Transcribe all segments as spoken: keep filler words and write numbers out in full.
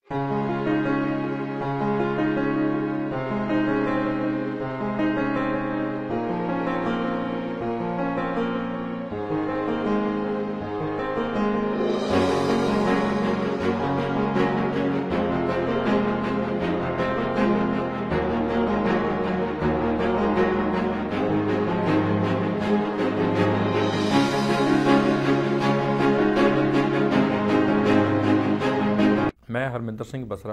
मैं हरमिंदर सिंह बसरा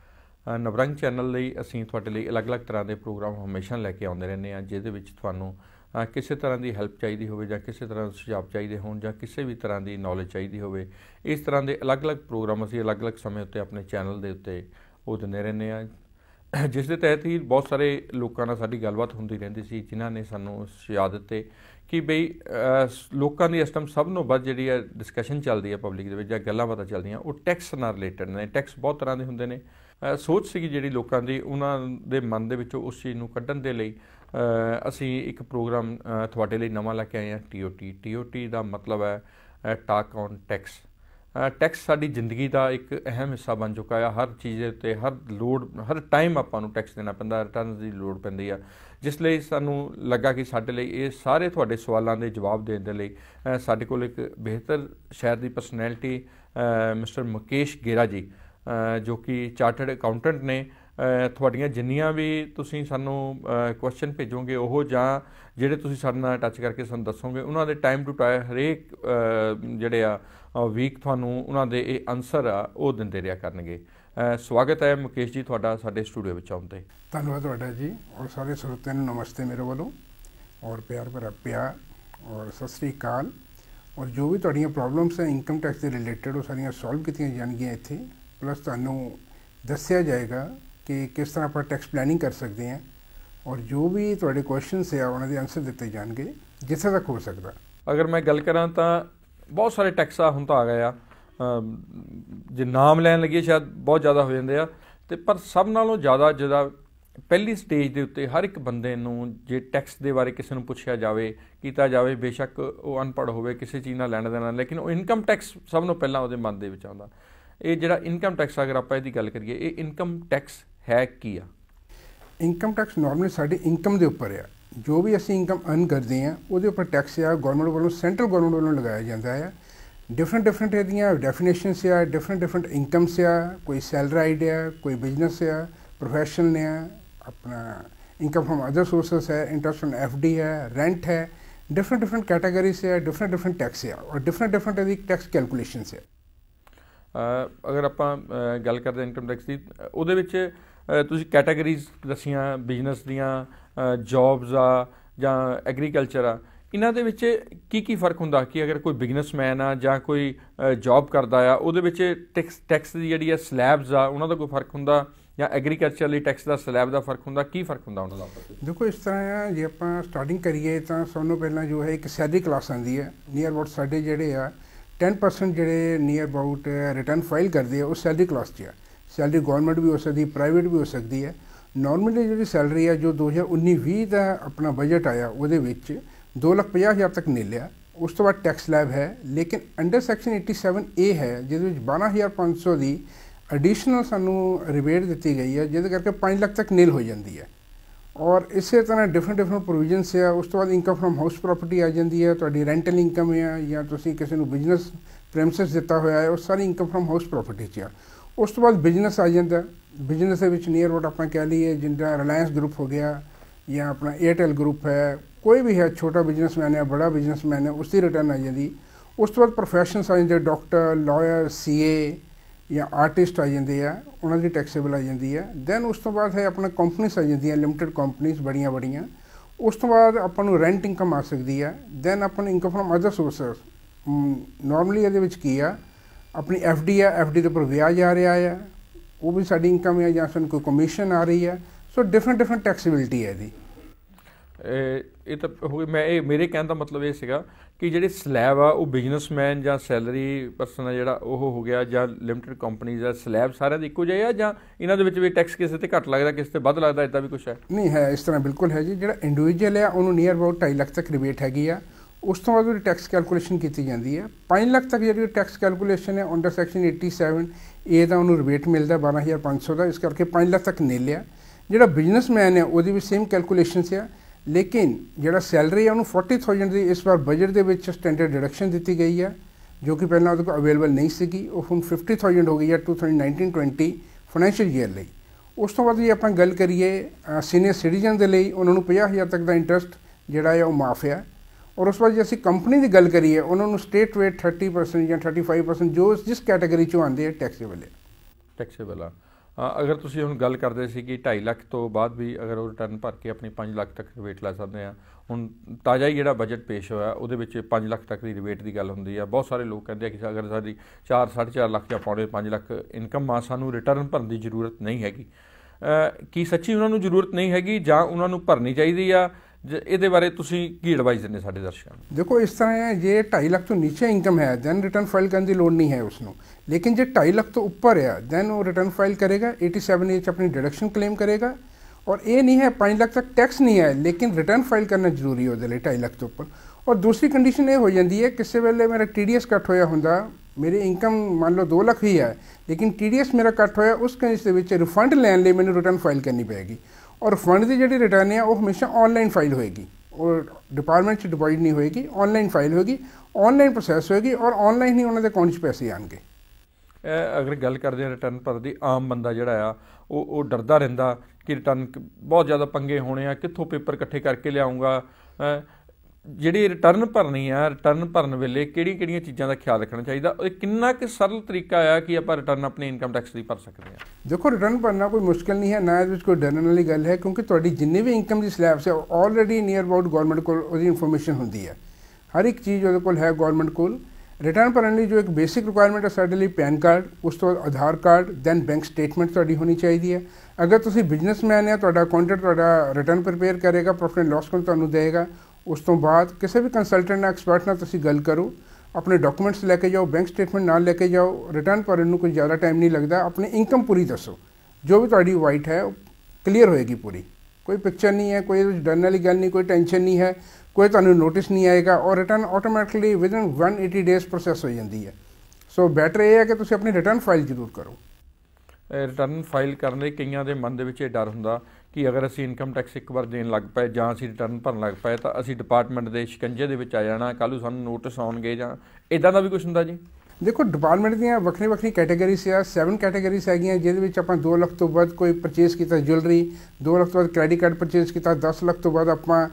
नवरंग चैनल ਲਈ ਅਸੀਂ ਤੁਹਾਡੇ ਲਈ ਅਲੱਗ-ਅਲੱਗ ਤਰ੍ਹਾਂ ਦੇ ਪ੍ਰੋਗਰਾਮ ਹਮੇਸ਼ਾ ਲੈ ਕੇ ਆਉਂਦੇ ਰਹਿੰਦੇ ਹਾਂ ਜਿਹਦੇ ਵਿੱਚ ਤੁਹਾਨੂੰ ਕਿਸੇ ਤਰ੍ਹਾਂ ਦੀ ਹੈਲਪ ਚਾਹੀਦੀ ਹੋਵੇ ਜਾਂ ਕਿਸੇ ਤਰ੍ਹਾਂ ਦੇ ਸੁਝਾਅ ਚਾਹੀਦੇ ਹੋਣ ਜਾਂ ਕਿਸੇ ਵੀ ਤਰ੍ਹਾਂ ਦੀ ਨੌਲੇਜ ਚਾਹੀਦੀ ਹੋਵੇ ਇਸ ਤਰ੍ਹਾਂ ਦੇ ਅਲੱਗ-ਅਲੱਗ ਪ੍ਰੋਗਰਾਮ ਅਸੀਂ ਅਲੱਗ-ਅਲੱਗ ਸਮੇਂ ਉੱਤੇ ਆਪਣੇ ਚੈਨਲ ਦੇ ਉੱਤੇ ਉਹ ਦਿੰਦੇ ਰਹਿੰਦੇ ਹਾਂ ਜਿਸ ਦੇ ਤਹਿਤ ਹੀ ਬਹੁਤ ਸਾਰੇ ਲੋਕਾਂ ਨਾਲ ਸਾਡੀ ਗੱਲਬਾਤ ਹੁੰਦੀ ਰਹਿੰਦੀ ਸੀ ਜਿਨ੍ਹਾਂ ਨੇ ਸਾਨੂੰ ਸੁਝਾਅ ਦਿੱਤੇ ਕਿ ਬਈ ਲੋਕਾਂ ਦੀ ਇਸ ਟਾਈਮ ਸਭ ਨੂੰ ਵੱਧ ਜਿਹੜੀ ਹੈ ਡਿਸਕਸ਼ਨ ਚੱਲਦੀ ਹੈ ਪਬਲਿਕ ਦੇ ਵਿੱਚ ਜਾਂ ਗੱਲਾਂ ਬਾਤਾਂ ਚੱਲਦੀਆਂ ਉਹ ਟੈਕਸ ਨਾਲ ਰਿਲੇਟਡ ਨੇ। ਟੈਕਸ ਬਹੁਤ ਤਰ੍ਹਾਂ ਦੇ ਹੁੰਦੇ ਨੇ। ਸੋਚ ਸੀਗੀ ਜਿਹੜੀ ਲੋਕਾਂ ਦੀ ਉਹਨਾਂ ਦੇ ਮਨ ਦੇ ਵਿੱਚੋਂ ਉਸ ਚੀਜ਼ ਨੂੰ ਕੱਢਣ ਦੇ ਲਈ ਅਸੀਂ ਇੱਕ ਪ੍ਰੋਗਰਾਮ ਤੁਹਾਡੇ ਲਈ ਨਵਾਂ ਲੈ ਕੇ ਆਏ ਹਾਂ T O T. T O T ਦਾ ਮਤਲਬ ਹੈ ਟਾਕ ਔਨ ਟੈਕਸ। ਟੈਕਸ ਸਾਡੀ ਜ਼ਿੰਦਗੀ ਦਾ ਇੱਕ ਅਹਿਮ ਹਿੱਸਾ ਬਣ ਚੁੱਕਾ ਆ। ਹਰ ਚੀਜ਼ ਦੇ ਉੱਤੇ ਹਰ ਲੋੜ ਹਰ ਟਾਈਮ ਆਪਾਂ ਨੂੰ ਟੈਕਸ ਦੇਣਾ ਪੈਂਦਾ, ਰਿਟਰਨ ਦੀ ਲੋੜ ਪੈਂਦੀ ਆ, ਜਿਸ ਲਈ ਸਾਨੂੰ ਲੱਗਾ ਕਿ ਸਾਡੇ ਲਈ ਇਹ ਸਾਰੇ ਤੁਹਾਡੇ ਸਵਾਲਾਂ ਦੇ ਜਵਾਬ ਦੇਣ ਦੇ ਲਈ ਸਾਡੇ ਕੋਲ ਇੱਕ ਬਿਹਤਰ ਸ਼ਹਿਰ ਦੀ ਪਰਸਨੈਲਿਟੀ ਮਿਸਟਰ ਮੁਕੇਸ਼ ਗੇਰਾ ਜੀ ਜੋ ਕਿ ਚਾਰਟਰਡ ਅਕਾਊਂਟੈਂਟ ਨੇ ਤੁਹਾਡੀਆਂ ਜਿੰਨੀਆਂ ਵੀ ਤੁਸੀਂ ਸਾਨੂੰ ਕੁਐਸਚਨ ਭੇਜੋਗੇ ਉਹ ਜਾਂ ਜਿਹੜੇ ਤੁਸੀਂ ਸਾਡੇ ਨਾਲ ਟੱਚ ਕਰਕੇ ਸਾਨੂੰ ਦੱਸੋਗੇ ਉਹਨਾਂ ਦੇ ਟਾਈਮ ਟੂ ਟਾਈਮ ਹਰੇਕ ਜਿਹੜੇ ਆ ਵੀਕ ਤੁਹਾਨੂੰ ਉਹਨਾਂ ਦੇ ਇਹ ਆਨਸਰ ਆ ਉਹ ਦਿੰਦੇ ਰਿਹਾ ਕਰਨਗੇ। ਸਵਾਗਤ ਹੈ ਮੁਕੇਸ਼ ਜੀ ਤੁਹਾਡਾ ਸਾਡੇ ਸਟੂਡੀਓ ਵਿੱਚ ਆਉਣ 'ਤੇ। ਧੰਨਵਾਦ ਤੁਹਾਡਾ ਜੀ ਔਰ ਸਾਰੇ ਸਰੋਤਿਆਂ ਨੂੰ ਨਮਸਤੇ ਮੇਰੇ ਵੱਲੋਂ ਔਰ ਪਿਆਰ ਭਰਾ ਪਿਆਰ ਔਰ ਸਤਿ ਸ਼੍ਰੀ ਅਕਾਲ। ਔਰ ਜੋ ਵੀ ਤੁਹਾਡੀਆਂ ਪ੍ਰੋਬਲਮਸ ਹੈ ਇਨਕਮ ਟੈਕਸ ਦੇ ਰਿਲੇਟਡ ਉਹ ਸਾਰੀਆਂ ਸੋਲਵ ਕੀਤੀਆਂ ਜਾਣਗੀਆਂ ਇੱਥੇ। ਪਲੱਸ ਤੁਹਾਨੂੰ ਦੱਸਿਆ ਜਾਏਗਾ ਕਿ ਕਿਸ ਤਰ੍ਹਾਂ ਆਪਾਂ ਟੈਕਸ ਪਲੈਨਿੰਗ ਕਰ ਸਕਦੇ ਹਾਂ ਔਰ ਜੋ ਵੀ ਤੁਹਾਡੇ ਕੁਐਸਚਨਸ ਆ ਉਹਨਾਂ ਦੇ ਆਨਸਰ ਦਿੱਤੇ ਜਾਣਗੇ ਜਿੱਥੇ ਤੱਕ ਹੋ ਸਕਦਾ। ਅਗਰ ਮੈਂ ਗੱਲ ਕਰਾਂ ਤਾਂ ਬਹੁਤ ਸਾਰੇ ਟੈਕਸ ਆ ਹੁਣ ਤਾਂ ਆ ਗਏ ਆ, ਜੇ ਨਾਮ ਲੈਣ ਲੱਗੀਏ ਸ਼ਾਇਦ ਬਹੁਤ ਜ਼ਿਆਦਾ ਹੋ ਜਾਂਦੇ ਆ ਅਤੇ ਪਰ ਸਭ ਨਾਲੋਂ ਜ਼ਿਆਦਾ ਜਿਹੜਾ ਪਹਿਲੀ ਸਟੇਜ ਦੇ ਉੱਤੇ ਹਰ ਇੱਕ ਬੰਦੇ ਨੂੰ ਜੇ ਟੈਕਸ ਦੇ ਬਾਰੇ ਕਿਸੇ ਨੂੰ ਪੁੱਛਿਆ ਜਾਵੇ ਕੀਤਾ ਜਾਵੇ ਬੇਸ਼ੱਕ ਉਹ ਅਨਪੜ੍ਹ ਹੋਵੇ ਕਿਸੇ ਚੀਜ਼ ਨਾਲ ਲੈਣ ਦੇਣਾ ਲੇਕਿਨ ਉਹ ਇਨਕਮ ਟੈਕਸ ਸਭ ਨੂੰ ਪਹਿਲਾਂ ਉਹਦੇ ਮਨ ਦੇ ਵਿੱਚ ਆਉਂਦਾ। ਇਹ ਜਿਹੜਾ ਇਨਕਮ ਟੈਕਸ ਅਗਰ ਆਪਾਂ ਇਹਦੀ ਗੱਲ ਕਰੀਏ ਇਹ ਇਨਕਮ ਟੈਕਸ ਹੈ ਕੀ ਆ? ਇਨਕਮ ਟੈਕਸ ਨੋਰਮਲੀ ਸਾਡੀ ਇਨਕਮ ਦੇ ਉੱਪਰ ਆ। ਜੋ ਵੀ ਅਸੀਂ ਇਨਕਮ ਅਰਨ ਕਰਦੇ ਹਾਂ ਉਹਦੇ ਉੱਪਰ ਟੈਕਸ ਆ ਗੌਰਮੈਂਟ ਵੱਲੋਂ ਸੈਂਟਰਲ ਗੌਰਮੈਂਟ ਵੱਲੋਂ ਲਗਾਇਆ ਜਾਂਦਾ ਹੈ। ਡਿਫਰੈਂਟ ਡਿਫਰੈਂਟ ਇਹਦੀਆਂ ਡੈਫੀਨੇਸ਼ਨਸ ਆ, ਡਿਫਰੈਂਟ ਡਿਫਰੈਂਟ ਇਨਕਮਸ ਆ, ਕੋਈ ਸੈਲਰਾਈਡ ਆ, ਕੋਈ ਬਿਜ਼ਨਸ ਆ, ਪ੍ਰੋਫੈਸ਼ਨਲ ਆ, ਆਪਣਾ ਇਨਕਮ ਫਰੋਮ ਅਦਰ ਸੋਰਸਿਸ ਹੈ, ਇੰਟਰਸਟ ਔਨ ਐਫ ਡੀ ਹੈ, ਰੈਂਟ ਹੈ, ਡਿਫਰੈਂਟ ਡਿਫਰੈਂਟ ਕੈਟਾਗਰੀਜ਼ ਆ, ਡਿਫਰੈਂਟ ਡਿਫਰੈਂਟ ਟੈਕਸ ਆ ਔਰ ਡਿਫਰੈਂਟ ਡਿਫਰੈਂਟ ਇਹਦੀ ਟੈਕਸ ਕੈਲਕੂਲੇਸ਼ਨਸ ਹੈ। ਅਗਰ ਆਪਾਂ ਗੱਲ ਕਰਦੇ ਇਨਕਮ ਟੈਕਸ ਦੀ ਉਹਦੇ ਵਿੱਚ ਤੁਸੀਂ ਕੈਟਾਗਰੀਜ਼ ਦੱਸੀਆਂ ਬਿਜ਼ਨਸ ਦੀਆਂ, ਜੋਬਸ ਆ ਜਾਂ ਐਗਰੀਕਲਚਰ ਆ, ਇਹਨਾਂ ਦੇ ਵਿੱਚ ਕੀ ਕੀ ਫ਼ਰਕ ਹੁੰਦਾ ਕਿ ਅਗਰ ਕੋਈ ਬਿਜ਼ਨਸਮੈਨ ਆ ਜਾਂ ਕੋਈ ਜੋਬ ਕਰਦਾ ਆ ਉਹਦੇ ਵਿੱਚ ਟੈਕਸ ਟੈਕਸ ਦੀ ਜਿਹੜੀ ਆ ਸਲੈਬਸ ਆ ਉਹਨਾਂ ਦਾ ਕੋਈ ਫਰਕ ਹੁੰਦਾ ਜਾਂ ਐਗਰੀਕਲਚਰ ਲਈ ਟੈਕਸ ਦਾ ਸਲੈਬ ਦਾ ਫਰਕ ਹੁੰਦਾ, ਕੀ ਫਰਕ ਹੁੰਦਾ ਉਹਨਾਂ ਦਾ? ਦੇਖੋ ਇਸ ਤਰ੍ਹਾਂ ਆ ਜੇ ਆਪਾਂ ਸਟਾਰਟਿੰਗ ਕਰੀਏ ਤਾਂ ਸਭ ਤੋਂ ਪਹਿਲਾਂ ਜੋ ਹੈ ਇੱਕ ਸੈਲਰੀ ਕਲਾਸ ਆਉਂਦੀ ਹੈ। ਨੀਅਰ ਅਬਾਊਟ ਸਾਡੇ ਜਿਹੜੇ ਆ ਟੈਨ ਪਰਸੈਂਟ ਜਿਹੜੇ ਨੀਅਰ ਅਬਾਊਟ ਰਿਟਰਨ ਫਾਈਲ ਕਰਦੇ ਆ ਉਹ ਸੈਲਰੀ ਕਲਾਸ 'ਚ ਆ। ਸੈਲਰੀ ਗੌਰਮੈਂਟ ਵੀ ਹੋ ਸਕਦੀ, ਪ੍ਰਾਈਵੇਟ ਵੀ ਹੋ ਸਕਦੀ ਹੈ। ਨੋਰਮਲੀ ਜਿਹੜੀ ਸੈਲਰੀ ਆ ਜੋ ਦੋ ਹਜ਼ਾਰ ਉੱਨੀ ਵੀਹ ਦਾ ਆਪਣਾ ਬਜਟ ਆਇਆ ਉਹਦੇ ਵਿੱਚ ਦੋ ਲੱਖ ਪੰਜਾਹ ਹਜ਼ਾਰ ਤੱਕ ਮਿਲਿਆ। ਉਸ ਤੋਂ ਬਾਅਦ ਟੈਕਸ ਸਲੈਬ ਹੈ ਲੇਕਿਨ under section eighty seven A ਹੈ ਜਿਹਦੇ ਵਿੱਚ ਬਾਰ੍ਹਾਂ ਹਜ਼ਾਰ ਪੰਜ ਸੌ ਦੀ ਐਡੀਸ਼ਨਲ ਸਾਨੂੰ ਰਿਬੇਟ ਦਿੱਤੀ ਗਈ ਹੈ ਜਿਹਦੇ ਕਰਕੇ ਪੰਜ ਲੱਖ ਤੱਕ ਨੀਲ ਹੋ ਜਾਂਦੀ ਹੈ। ਔਰ ਇਸੇ ਤਰ੍ਹਾਂ ਡਿਫਰੈਂਟ ਡਿਫਰੈਂਟ ਪ੍ਰੋਵੀਜ਼ਨਸ ਆ। ਉਸ ਤੋਂ ਬਾਅਦ ਇਨਕਮ ਫਰੋਮ ਹਾਊਸ ਪ੍ਰੋਪਰਟੀ ਆ ਜਾਂਦੀ ਹੈ, ਤੁਹਾਡੀ ਰੈਂਟਲ ਇਨਕਮ ਆ ਜਾਂ ਤੁਸੀਂ ਕਿਸੇ ਨੂੰ ਬਿਜ਼ਨਸ ਪ੍ਰੈਮਿਸਿਸ ਦਿੱਤਾ ਹੋਇਆ ਹੈ ਉਹ ਸਾਰੀ ਇਨਕਮ ਫਰੋਮ ਹਾਊਸ ਪ੍ਰੋਪਰਟੀ 'ਚ ਆ। ਉਸ ਤੋਂ ਬਾਅਦ ਬਿਜ਼ਨਸ ਆ ਜਾਂਦਾ। ਬਿਜ਼ਨਸ ਦੇ ਵਿੱਚ ਨੀਅਰ ਅਬਾਊਟ ਆਪਾਂ ਕਹਿ ਲਈਏ ਜਿੱਦਾਂ ਰਿਲਾਇੰਸ ਗਰੁੱਪ ਹੋ ਗਿਆ ਜਾਂ ਆਪਣਾ ਏਅਰਟੈਲ ਗਰੁੱਪ ਹੈ, ਕੋਈ ਵੀ ਹੈ ਛੋਟਾ ਬਿਜ਼ਨਸਮੈਨ ਹੈ ਬੜਾ ਬਿਜ਼ਨਸਮੈਨ ਹੈ ਉਸ ਦੀ ਰਿਟਰਨ ਆ ਜਾਂਦੀ। ਉਸ ਤੋਂ ਬਾਅਦ ਪ੍ਰੋਫੈਸ਼ਨਸ ਆ ਜਾਂਦੇ, ਡਾਕਟਰ, ਲਾਇਰ, ਸੀ ਏ ਜਾਂ ਆਰਟਿਸਟ ਆ ਜਾਂਦੇ ਆ, ਉਹਨਾਂ ਦੀ ਟੈਕਸੇਬਲ ਆ ਜਾਂਦੀ ਹੈ। ਦੈਨ ਉਸ ਤੋਂ ਬਾਅਦ ਹੈ ਆਪਣਾ ਕੰਪਨੀਸ ਆ ਜਾਂਦੀਆਂ, ਲਿਮਟਿਡ ਕੰਪਨੀਸ ਬੜੀਆਂ ਬੜੀਆਂ। ਉਸ ਤੋਂ ਬਾਅਦ ਆਪਾਂ ਨੂੰ ਰੈਂਟ ਇਨਕਮ ਆ ਸਕਦੀ ਹੈ। ਦੈਨ ਆਪਾਂ ਨੂੰ income from other sources normally ਇਹਦੇ ਵਿੱਚ ਕੀ ਆ ਆਪਣੀ ਐਫ ਡੀ ਆ, ਐਫ ਡੀ ਦੇ ਉੱਪਰ ਵਿਆਜ ਆ ਰਿਹਾ ਆ ਉਹ ਵੀ ਸਾਡੀ ਇਨਕਮ ਹੈ ਜਾਂ ਸਾਨੂੰ ਕੋਈ ਕਮਿਸ਼ਨ ਆ ਰਹੀ ਹੈ। ਸੋ ਡਿਫਰੈਂਟ ਡਿਫਰੈਂਟ ਟੈਕਸੀਬਿਲਿਟੀ ਹੈ ਇਹਦੀ। ਇਹ ਤਾਂ ਹੋ ਗਈ। ਮੈਂ ਇਹ ਮੇਰੇ ਕਹਿਣ ਦਾ ਮਤਲਬ ਇਹ ਸੀਗਾ ਕਿ ਜਿਹੜੇ ਸਲੈਬ ਆ ਉਹ ਬਿਜ਼ਨਸਮੈਨ ਜਾਂ ਸੈਲਰੀ ਪਰਸਨ ਆ ਜਿਹੜਾ ਉਹ ਹੋ ਗਿਆ ਜਾਂ ਲਿਮਟਿਡ ਕੰਪਨੀਜ਼ ਆ ਸਲੈਬ ਸਾਰਿਆਂ ਦੇ ਇੱਕੋ ਜਿਹੇ ਆ ਜਾਂ ਇਹਨਾਂ ਦੇ ਵਿੱਚ ਵੀ ਟੈਕਸ ਕਿਸੇ 'ਤੇ ਘੱਟ ਲੱਗਦਾ ਕਿਸੇ 'ਤੇ ਵੱਧ ਲੱਗਦਾ, ਇੱਦਾਂ ਵੀ ਕੁਛ ਹੈ? ਨਹੀਂ ਹੈ, ਇਸ ਤਰ੍ਹਾਂ ਬਿਲਕੁਲ ਹੈ ਜੀ। ਜਿਹੜਾ ਇੰਡੀਵਿਜੂਅਲ ਹੈ ਉਹਨੂੰ ਨੀਅਰ ਅਬਾਊਟ ਢਾਈ ਲੱਖ ਤੱਕ ਰਿਬੇਟ ਹੈਗੀ ਆ। ਉਸ ਤੋਂ ਬਾਅਦ ਉਹਦੀ ਟੈਕਸ ਕੈਲਕੂਲੇਸ਼ਨ ਕੀਤੀ ਜਾਂਦੀ ਹੈ। ਪੰਜ ਲੱਖ ਤੱਕ ਜਿਹੜੀ ਟੈਕਸ ਕੈਲਕੂਲੇਸ਼ਨ ਹੈ under section eighty seven A ਦਾ ਉਹਨੂੰ ਰਿਬੇਟ ਮਿਲਦਾ ਬਾਰਾਂ ਹਜ਼ਾਰ ਪੰਜ ਸੌ ਦਾ, ਇਸ ਕਰਕੇ ਪੰਜ ਲੱਖ ਤੱਕ ਨਹੀਂ ਲਿਆ। ਜਿਹੜਾ ਬਿਜ਼ਨਸਮੈਨ ਹੈ ਉਹਦੀ ਵੀ ਸੇਮ ਕੈਲਕੂਲੇਸ਼ਨਸ ਆ, ਲੇਕਿਨ ਜਿਹੜਾ ਸੈਲਰੀ ਹੈ ਉਹਨੂੰ ਫੋਰਟੀ ਥਾਊਜੈਂਡ ਦੀ ਇਸ ਵਾਰ ਬਜਟ ਦੇ ਵਿੱਚ ਸਟੈਂਡਰਡ ਡਿਡਕਸ਼ਨ ਦਿੱਤੀ ਗਈ ਹੈ, ਜੋ ਕਿ ਪਹਿਲਾਂ ਉਹਦੇ ਕੋਲ ਅਵੇਲੇਬਲ ਨਹੀਂ ਸੀਗੀ। ਉਹ ਹੁਣ ਫਿਫਟੀ ਥਾਊਜੈਂਡ ਹੋ ਗਈ ਹੈ two thousand nineteen twenty financial year ਲਈ। ਉਸ ਤੋਂ ਬਾਅਦ ਜੇ ਆਪਾਂ ਗੱਲ ਕਰੀਏ ਸੀਨੀਅਰ ਸਿਟੀਜ਼ਨ ਦੇ ਲਈ, ਉਹਨਾਂ ਨੂੰ ਪੰਜਾਹ ਹਜ਼ਾਰ ਤੱਕ ਦਾ ਇੰਟਰਸਟ ਜਿਹੜਾ ਹੈ ਉਹ ਮਾਫ ਹੈ। ਔਰ ਉਸ ਤੋਂ ਬਾਅਦ ਜੇ ਅਸੀਂ ਕੰਪਨੀ ਦੀ ਗੱਲ ਕਰੀਏ, ਉਹਨਾਂ ਨੂੰ ਸਟੇਟ ਵੇਟ ਥਰਟੀ ਪਰਸੈਂਟ ਜਾਂ ਥਰਟੀ ਫਾਈਵ ਪਰਸੈਂਟ ਜੋ ਜਿਸ ਕੈਟਾਗਰੀ 'ਚੋਂ ਆਉਂਦੇ ਹੈ ਟੈਕਸੇਬਲ ਹੈ। ਟੈਕਸੇਬਲ ਆ। ਅਗਰ ਤੁਸੀਂ ਹੁਣ ਗੱਲ ਕਰਦੇ ਸੀ ਕਿ ਢਾਈ ਲੱਖ ਤੋਂ ਬਾਅਦ ਵੀ ਅਗਰ ਉਹ ਰਿਟਰਨ ਭਰ ਕੇ ਆਪਣੀ ਪੰਜ ਲੱਖ ਤੱਕ ਰਿਬੇਟ ਲੈ ਸਕਦੇ ਆ, ਹੁਣ ਤਾਜ਼ਾ ਹੀ ਜਿਹੜਾ ਬਜਟ ਪੇਸ਼ ਹੋਇਆ ਉਹਦੇ ਵਿੱਚ ਪੰਜ ਲੱਖ ਤੱਕ ਦੀ ਰਿਬੇਟ ਦੀ ਗੱਲ ਹੁੰਦੀ ਆ। ਬਹੁਤ ਸਾਰੇ ਲੋਕ ਕਹਿੰਦੇ ਆ ਕਿ ਅਗਰ ਸਾਡੀ ਚਾਰ ਸਾਢੇ ਚਾਰ ਲੱਖ ਜਾਂ ਪੌਣੇ ਪੰਜ ਲੱਖ ਇਨਕਮ ਆ, ਸਾਨੂੰ ਰਿਟਰਨ ਭਰਨ ਦੀ ਜ਼ਰੂਰਤ ਨਹੀਂ ਹੈਗੀ। ਕੀ ਸੱਚੀ ਉਹਨਾਂ ਨੂੰ ਜ਼ਰੂਰਤ ਨਹੀਂ ਹੈਗੀ ਜਾਂ ਉਹਨਾਂ ਨੂੰ ਭਰਨੀ ਚਾਹੀਦੀ ਆ? ਇਹਦੇ ਬਾਰੇ ਤੁਸੀਂ ਕੀ ਐਡਵਾਈਸ ਦਿੰਦੇ ਸਾਡੇ ਦਰਸ਼ਕਾਂ ਨੂੰ? ਦੇਖੋ, ਇਸ ਤਰ੍ਹਾਂ ਹੈ, ਜੇ ਢਾਈ ਲੱਖ ਤੋਂ ਨੀਚੇ ਇਨਕਮ ਹੈ ਦੈਨ ਰਿਟਰਨ ਫਾਈਲ ਕਰਨ ਦੀ ਲੋੜ ਨਹੀਂ ਹੈ ਉਸਨੂੰ। ਲੇਕਿਨ ਜੇ ਢਾਈ ਲੱਖ ਤੋਂ ਉੱਪਰ ਹੈ ਦੈਨ ਉਹ ਰਿਟਰਨ ਫਾਈਲ ਕਰੇਗਾ, ਏਟੀ ਸੈਵਨ ਏ 'ਚ ਆਪਣੀ ਡਿਡਕਸ਼ਨ ਕਲੇਮ ਕਰੇਗਾ। ਔਰ ਇਹ ਨਹੀਂ ਹੈ ਪੰਜ ਲੱਖ ਤੱਕ ਟੈਕਸ ਨਹੀਂ ਹੈ, ਲੇਕਿਨ ਰਿਟਰਨ ਫਾਈਲ ਕਰਨਾ ਜ਼ਰੂਰੀ ਉਹਦੇ ਲਈ ਢਾਈ ਲੱਖ ਤੋਂ ਉੱਪਰ। ਔਰ ਦੂਸਰੀ ਕੰਡੀਸ਼ਨ ਇਹ ਹੋ ਜਾਂਦੀ ਹੈ, ਕਿਸੇ ਵੇਲੇ ਮੇਰਾ ਟੀ ਡੀ ਐਸ ਕੱਟ ਹੋਇਆ ਹੁੰਦਾ, ਮੇਰੀ ਇਨਕਮ ਮੰਨ ਲਓ ਦੋ ਲੱਖ ਹੀ ਹੈ, ਲੇਕਿਨ ਟੀ ਡੀ ਐਸ ਮੇਰਾ ਕੱਟ ਹੋਇਆ, ਉਸ ਕੰਡੀਸ਼ਨ ਦੇ ਵਿੱਚ ਰਿਫੰਡ ਲੈਣ ਲਈ ਮੈਨੂੰ ਰਿਟਰਨ ਫਾਈਲ ਕਰਨੀ ਪਏਗੀ। ਔਰ ਫੰਡ ਦੀ ਜਿਹੜੀ ਰਿਟਰਨ ਹੈ ਉਹ ਹਮੇਸ਼ਾ ਔਨਲਾਈਨ ਫਾਈਲ ਹੋਏਗੀ, ਔਰ ਡਿਪਾਰਟਮੈਂਟ 'ਚ ਡਿਪੋਜ਼ਿਟ ਨਹੀਂ ਹੋਏਗੀ, ਔਨਲਾਈਨ ਫਾਈਲ ਹੋਏਗੀ, ਔਨਲਾਈਨ ਪ੍ਰੋਸੈਸ ਹੋਏਗੀ ਔਰ ਔਨਲਾਈਨ ਹੀ ਉਹਨਾਂ ਦੇ ਅਕਾਊਂਟ 'ਚ ਪੈਸੇ ਆਉਣਗੇ। ਅਗਰ ਗੱਲ ਕਰਦੇ ਹਾਂ ਰਿਟਰਨ ਭਰਨ ਦੀ, ਆਮ ਬੰਦਾ ਜਿਹੜਾ ਆ ਉਹ ਉਹ ਡਰਦਾ ਰਹਿੰਦਾ ਕਿ ਰਿਟਰਨ ਬਹੁਤ ਜ਼ਿਆਦਾ ਪੰਗੇ ਹੋਣੇ ਆ, ਕਿੱਥੋਂ ਪੇਪਰ ਇਕੱਠੇ ਕਰਕੇ ਲਿਆਊਂਗਾ। ਜਿਹੜੀ ਰਿਟਰਨ ਭਰਨੀ ਆ, ਰਿਟਰਨ ਭਰਨ ਵੇਲੇ ਕਿਹੜੀਆਂ ਕਿਹੜੀਆਂ ਚੀਜ਼ਾਂ ਦਾ ਖਿਆਲ ਰੱਖਣਾ ਚਾਹੀਦਾ? ਇਹ ਕਿੰਨਾ ਕੁ ਸਰਲ ਤਰੀਕਾ ਆ ਕਿ ਆਪਾਂ ਰਿਟਰਨ ਆਪਣੀ ਇਨਕਮ ਟੈਕਸ ਦੀ ਭਰ ਸਕਦੇ ਹਾਂ? ਦੇਖੋ, ਰਿਟਰਨ ਭਰਨਾ ਕੋਈ ਮੁਸ਼ਕਿਲ ਨਹੀਂ ਹੈ, ਨਾ ਇਹਦੇ ਵਿੱਚ ਕੋਈ ਡਰਨ ਵਾਲੀ ਗੱਲ ਹੈ, ਕਿਉਂਕਿ ਤੁਹਾਡੀ ਜਿੰਨੀ ਵੀ ਇਨਕਮ ਦੀ ਸਲੈਬਸ ਹੈ ਆਲਰੇਡੀ ਨੀਅਰ ਅਬਾਊਟ ਗੌਰਮੈਂਟ ਕੋਲ ਉਹਦੀ ਇਨਫੋਰਮੇਸ਼ਨ ਹੁੰਦੀ ਹੈ, ਹਰ ਇੱਕ ਚੀਜ਼ ਉਹਦੇ ਕੋਲ ਹੈ ਗੌਰਮੈਂਟ ਕੋਲ। ਰਿਟਰਨ ਭਰਨ ਲਈ ਜੋ ਇੱਕ ਬੇਸਿਕ ਰਿਕੁਆਇਰਮੈਂਟ ਹੈ ਸਾਡੇ ਲਈ ਪੈਨ ਕਾਰਡ, ਉਸ ਤੋਂ ਬਾਅਦ Aadhaar card, then bank statement ਤੁਹਾਡੀ ਹੋਣੀ ਚਾਹੀਦੀ ਹੈ। ਅਗਰ ਤੁਸੀਂ ਬਿਜ਼ਨਸਮੈਨ ਹੈ, ਤੁਹਾਡਾ ਅਕਾਊਂਟੈਂਟ ਤੁਹਾਡਾ ਰਿਟਰਨ ਪ੍ਰੀਪੇਅਰ ਕਰੇਗਾ, ਪ੍ਰੋਫਿਟ ਐਂਡ ਲਾਸ ਅਕਾਊਂਟ ਤੁਹਾਨੂੰ ਦੇਗਾ। ਉਸ ਤੋਂ ਬਾਅਦ ਕਿਸੇ ਵੀ ਕੰਸਲਟੈਂਟ ਨਾਲ, ਐਕਸਪਰਟ ਨਾਲ ਤੁਸੀਂ ਗੱਲ ਕਰੋ, ਆਪਣੇ ਡਾਕੂਮੈਂਟਸ ਲੈ ਕੇ ਜਾਓ, ਬੈਂਕ ਸਟੇਟਮੈਂਟ ਨਾਲ ਲੈ ਕੇ ਜਾਓ। ਰਿਟਰਨ ਭਰਨ ਨੂੰ ਕੋਈ ਜ਼ਿਆਦਾ ਟਾਈਮ ਨਹੀਂ ਲੱਗਦਾ। ਆਪਣੀ ਇਨਕਮ ਪੂਰੀ ਦੱਸੋ, ਜੋ ਵੀ ਤੁਹਾਡੀ ਵਾਈਟ ਹੈ ਉਹ ਕਲੀਅਰ ਹੋਏਗੀ ਪੂਰੀ, ਕੋਈ ਪਿਕਚਰ ਨਹੀਂ ਹੈ, ਕੋਈ ਡਰਨ ਵਾਲੀ ਗੱਲ ਨਹੀਂ, ਕੋਈ ਟੈਨਸ਼ਨ ਨਹੀਂ ਹੈ, ਕੋਈ ਤੁਹਾਨੂੰ ਨੋਟਿਸ ਨਹੀਂ ਆਏਗਾ ਔਰ return automatically within one eighty days process ਹੋ ਜਾਂਦੀ ਹੈ। ਸੋ ਬੈਟਰ ਇਹ ਹੈ ਕਿ ਤੁਸੀਂ ਆਪਣੀ ਰਿਟਰਨ ਫਾਈਲ ਜ਼ਰੂਰ ਕਰੋ। ਰਿਟਰਨ ਫਾਈਲ ਕਰਨ ਲਈ ਕਈਆਂ ਦੇ ਮਨ ਦੇ ਵਿੱਚ ਇਹ ਡਰ ਹੁੰਦਾ ਕਿ ਅਗਰ ਅਸੀਂ ਇਨਕਮ ਟੈਕਸ ਇੱਕ ਵਾਰ ਦੇਣ ਲੱਗ ਪਏ ਜਾਂ ਅਸੀਂ ਰਿਟਰਨ ਭਰਨ ਲੱਗ ਪਏ ਤਾਂ ਅਸੀਂ ਡਿਪਾਰਟਮੈਂਟ ਦੇ ਸ਼ਿਕੰਜੇ ਦੇ ਵਿੱਚ ਆ ਜਾਣਾ, ਕੱਲ੍ਹ ਨੂੰ ਸਾਨੂੰ ਨੋਟਿਸ ਆਉਣਗੇ ਜਾਂ ਇੱਦਾਂ ਦਾ ਵੀ ਕੁਛ ਹੁੰਦਾ ਜੀ? ਦੇਖੋ, ਡਿਪਾਰਟਮੈਂਟ ਦੀਆਂ ਵੱਖਰੀ ਵੱਖਰੀ ਕੈਟੇਗਰੀਜ਼ ਆ, ਸੈਵਨ ਕੈਟੇਗਰੀਜ਼ ਹੈਗੀਆਂ, ਜਿਹਦੇ ਵਿੱਚ ਆਪਾਂ ਦੋ ਲੱਖ ਤੋਂ ਵੱਧ ਕੋਈ ਪਰਚੇਜ਼ ਕੀਤਾ ਜੁਐਲਰੀ, ਦੋ ਲੱਖ ਤੋਂ ਬਾਅਦ ਕ੍ਰੈਡਿਟ ਕਾਰਡ ਪਰਚੇਜ਼ ਕੀਤਾ, ਦਸ ਲੱਖ ਤੋਂ ਬਾਅਦ ਆਪਾਂ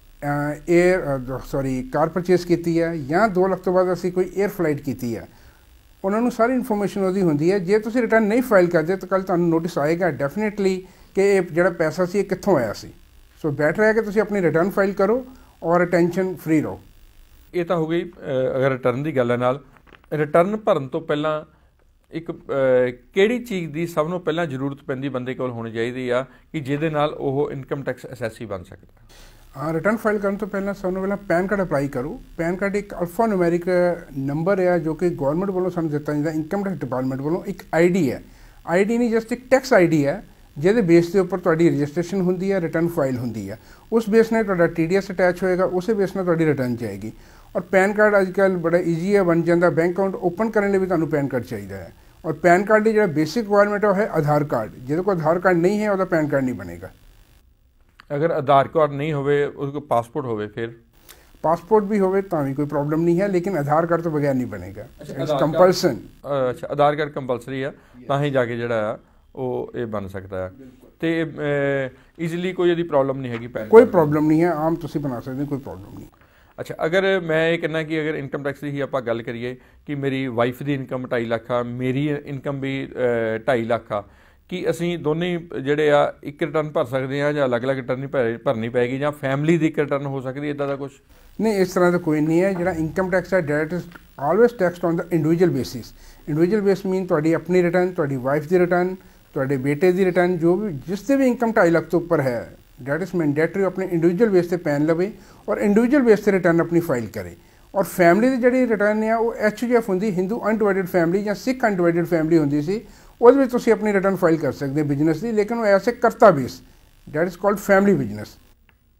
ਏਅਰ ਸੌਰੀ ਕਾਰ ਪਰਚੇਜ਼ ਕੀਤੀ ਹੈ, ਜਾਂ ਦੋ ਲੱਖ ਤੋਂ ਬਾਅਦ ਅਸੀਂ ਕੋਈ ਏਅਰ ਫਲਾਈਟ ਕੀਤੀ ਹੈ। ਉਹਨਾਂ ਨੂੰ ਸਾਰੀ ਇਨਫੋਰਮੇਸ਼ਨ ਉਹਦੀ ਹੁੰਦੀ ਹੈ। ਜੇ ਤੁਸੀਂ ਰਿਟਰਨ ਨਹੀਂ ਫਾਈਲ ਕਰਦੇ ਤਾਂ ਕੱਲ੍ਹ ਤੁਹਾਨੂੰ ਨੋਟਿਸ ਆਏਗਾ ਡੈਫੀਨੇਟਲੀ ਕਿ ਇਹ ਜਿਹੜਾ ਪੈਸਾ ਸੀ ਇਹ ਕਿੱਥੋਂ ਆਇਆ ਸੀ। ਸੋ ਬੈਟਰ ਹੈ ਕਿ ਤੁਸੀਂ ਆਪਣੀ ਰਿਟਰਨ ਫਾਈਲ ਕਰੋ ਔਰ ਟੈਨਸ਼ਨ ਫਰੀ ਰਹੋ। ਇਹ ਤਾਂ ਹੋ ਗਈ ਅਗਰ ਰਿਟਰਨ ਦੀ ਗੱਲ ਨਾਲ। ਰਿਟਰਨ ਭਰਨ ਤੋਂ ਪਹਿਲਾਂ ਇੱਕ ਕਿਹੜੀ ਚੀਜ਼ ਦੀ ਸਭ ਨੂੰ ਪਹਿਲਾਂ ਜ਼ਰੂਰਤ ਪੈਂਦੀ ਬੰਦੇ ਕੋਲ ਹੋਣੀ ਚਾਹੀਦੀ ਆ ਕਿ ਜਿਹਦੇ ਨਾਲ ਉਹ ਇਨਕਮ ਟੈਕਸ ਅਸੈਸੀ ਬਣ ਸਕਦਾ? ਹਾਂ, ਰਿਟਰਨ ਫਾਈਲ ਕਰਨ ਤੋਂ ਪਹਿਲਾਂ ਸਭ ਨੂੰ ਪਹਿਲਾਂ ਪੈਨ ਕਾਰਡ ਅਪਲਾਈ ਕਰੋ। ਪੈਨ ਕਾਰਡ ਇੱਕ ਅਲਫਾ ਨਿਊਮੈਰਿਕ ਨੰਬਰ ਹੈ ਜੋ ਕਿ ਗੌਰਮੈਂਟ ਵੱਲੋਂ ਸਾਨੂੰ ਦਿੱਤਾ ਜਾਂਦਾ, ਇਨਕਮ ਟੈਕਸ ਡਿਪਾਰਟਮੈਂਟ ਵੱਲੋਂ। ਇੱਕ ਆਈ ਡੀ ਹੈ, ਆਈ ਡੀ ਨਹੀਂ ਜਸਟ ਇੱਕ ਟੈਕਸ ਆਈ ਡੀ ਹੈ, ਜਿਹਦੇ ਬੇਸ ਦੇ ਉੱਪਰ ਤੁਹਾਡੀ ਰਜਿਸਟ੍ਰੇਸ਼ਨ ਹੁੰਦੀ ਹੈ, ਰਿਟਰਨ ਫਾਈਲ ਹੁੰਦੀ ਹੈ। ਉਸ ਬੇਸ ਨਾਲ ਤੁਹਾਡਾ ਟੀ ਡੀ ਐਸ ਅਟੈਚ ਹੋਏਗਾ, ਉਸੇ ਬੇਸ ਨਾਲ ਤੁਹਾਡੀ ਰਿਟਰਨ ਜਾਏਗੀ। ਔਰ ਪੈਨ ਕਾਰਡ ਅੱਜ ਕੱਲ੍ਹ ਬੜਾ ਈਜ਼ੀ ਹੈ ਬਣ ਜਾਂਦਾ। ਬੈਂਕ ਅਕਾਊਂਟ ਓਪਨ ਕਰਨ ਲਈ ਵੀ ਤੁਹਾਨੂੰ ਪੈਨ ਕਾਰਡ ਚਾਹੀਦਾ ਹੈ। ਔਰ ਪੈਨ ਕਾਰਡ ਦੀ ਜਿਹੜਾ ਬੇਸਿਕ ਰਿਕੁਆਇਰਮੈਂਟ ਹੈ ਉਹ ਹੈ ਆਧਾਰ ਕਾਰਡ। ਜਿਹਦੇ ਕੋਲ ਆਧਾਰ ਕਾਰਡ ਨਹੀਂ ਹੈ ਉਹਦਾ ਪੈਨ ਕਾਰਡ ਨਹੀਂ ਬਣੇਗਾ। ਅਗਰ ਆਧਾਰ ਕਾਰਡ ਨਹੀਂ ਹੋਵੇ, ਉਹਦੇ ਕੋਲ ਪਾਸਪੋਰਟ ਹੋਵੇ, ਫਿਰ ਪਾਸਪੋਰਟ ਵੀ ਹੋਵੇ ਤਾਂ ਵੀ ਕੋਈ ਪ੍ਰੋਬਲਮ ਨਹੀਂ ਹੈ, ਲੇਕਿਨ ਆਧਾਰ ਕਾਰਡ ਤੋਂ ਬਗੈਰ ਨਹੀਂ ਬਣੇਗਾ। It's compulsion. ਅੱਛਾ, ਆਧਾਰ ਕਾਰਡ ਕੰਪਲਸਰੀ ਆ, ਤਾਂ ਹੀ ਜਾ ਕੇ ਜਿਹੜਾ ਆ ਉਹ ਇਹ ਬਣ ਸਕਦਾ ਆ। ਤੇ ਈਜ਼ੀਲੀ ਕੋਈ ਇਹਦੀ ਪ੍ਰੋਬਲਮ ਨਹੀਂ ਹੈਗੀ? ਪੈਨ ਕੋਈ ਪ੍ਰੋਬਲਮ ਨਹੀਂ ਹੈ, ਆਮ ਤੁਸੀਂ ਬਣਾ ਸਕਦੇ ਹੋ, ਕੋਈ ਪ੍ਰੋਬਲਮ ਨਹੀਂ। ਅੱਛਾ, ਅਗਰ ਮੈਂ ਇਹ ਕਹਿੰਦਾ ਕਿ ਅਗਰ ਇਨਕਮ ਟੈਕਸ ਦੀ ਹੀ ਆਪਾਂ ਗੱਲ ਕਰੀਏ ਕਿ ਮੇਰੀ ਵਾਈਫ ਦੀ ਇਨਕਮ ਢਾਈ ਲੱਖ ਆ, ਮੇਰੀ ਇਨਕਮ ਵੀ ਢਾਈ ਲੱਖ ਆ, ਕਿ ਅਸੀਂ ਦੋਨੇ ਜਿਹੜੇ ਆ ਇੱਕ ਰਿਟਰਨ ਭਰ ਸਕਦੇ ਹਾਂ ਜਾਂ ਅਲੱਗ-ਅਲੱਗ ਰਿਟਰਨ ਭਰਨੀ ਪਏਗੀ ਜਾਂ ਫੈਮਿਲੀ ਦੀ ਇੱਕ ਰਿਟਰਨ ਹੋ ਸਕਦੀ, ਇੱਦਾਂ ਦਾ ਕੁਛ? ਨਹੀਂ, ਇਸ ਤਰ੍ਹਾਂ ਦਾ ਕੋਈ ਨਹੀਂ ਹੈ। ਜਿਹੜਾ ਇਨਕਮ ਟੈਕਸ ਹੈ that is always taxed on the individual basis. Individual base mean ਤੁਹਾਡੀ ਆਪਣੀ ਰਿਟਰਨ, ਤੁਹਾਡੀ ਵਾਈਫ ਦੀ ਰਿਟਰਨ, ਤੁਹਾਡੇ ਬੇਟੇ ਦੀ ਰਿਟਰਨ, ਜੋ ਵੀ ਜਿਸ ਤੇ ਵੀ ਇਨਕਮ ਢਾਈ ਲੱਖ ਤੋਂ ਉੱਪਰ ਹੈ, ਡੈਟ ਇਜ਼ ਮੈਂਡੇਟਰੀ ਆਪਣੇ ਇੰਡੀਵਿਜੂਅਲ ਬੇਸ 'ਤੇ ਪੈਨ ਲਵੇ ਔਰ ਇੰਡੀਵਿਜੂਅਲ ਬੇਸ 'ਤੇ ਰਿਟਰਨ ਆਪਣੀ ਫਾਈਲ ਕਰੇ। ਔਰ ਫੈਮਿਲੀ ਦੀ ਜਿਹੜੀ ਰਿਟਰਨ ਹੈ ਉਹ ਐਚ ਜੀ ਐਫ ਹੁੰਦੀ, ਹਿੰਦੂ ਅਨਡਿਵਾਈਡਡ ਫੈਮਿਲੀ ਜਾਂ ਸਿੱਖ ਅਨਡਿਵਾਈਡਡ ਫੈਮਿਲੀ ਹੁੰਦੀ ਸੀ, ਉਹਦੇ ਵਿੱਚ ਤੁਸੀਂ ਆਪਣੀ ਰਿਟਰਨ ਫਾਈਲ ਕਰ ਸਕਦੇ ਹੋ ਬਿਜ਼ਨਸ ਦੀ, ਲੇਕਿਨ ਉਹ ਐਸੇ ਕਰਤਾ base, that is called family business.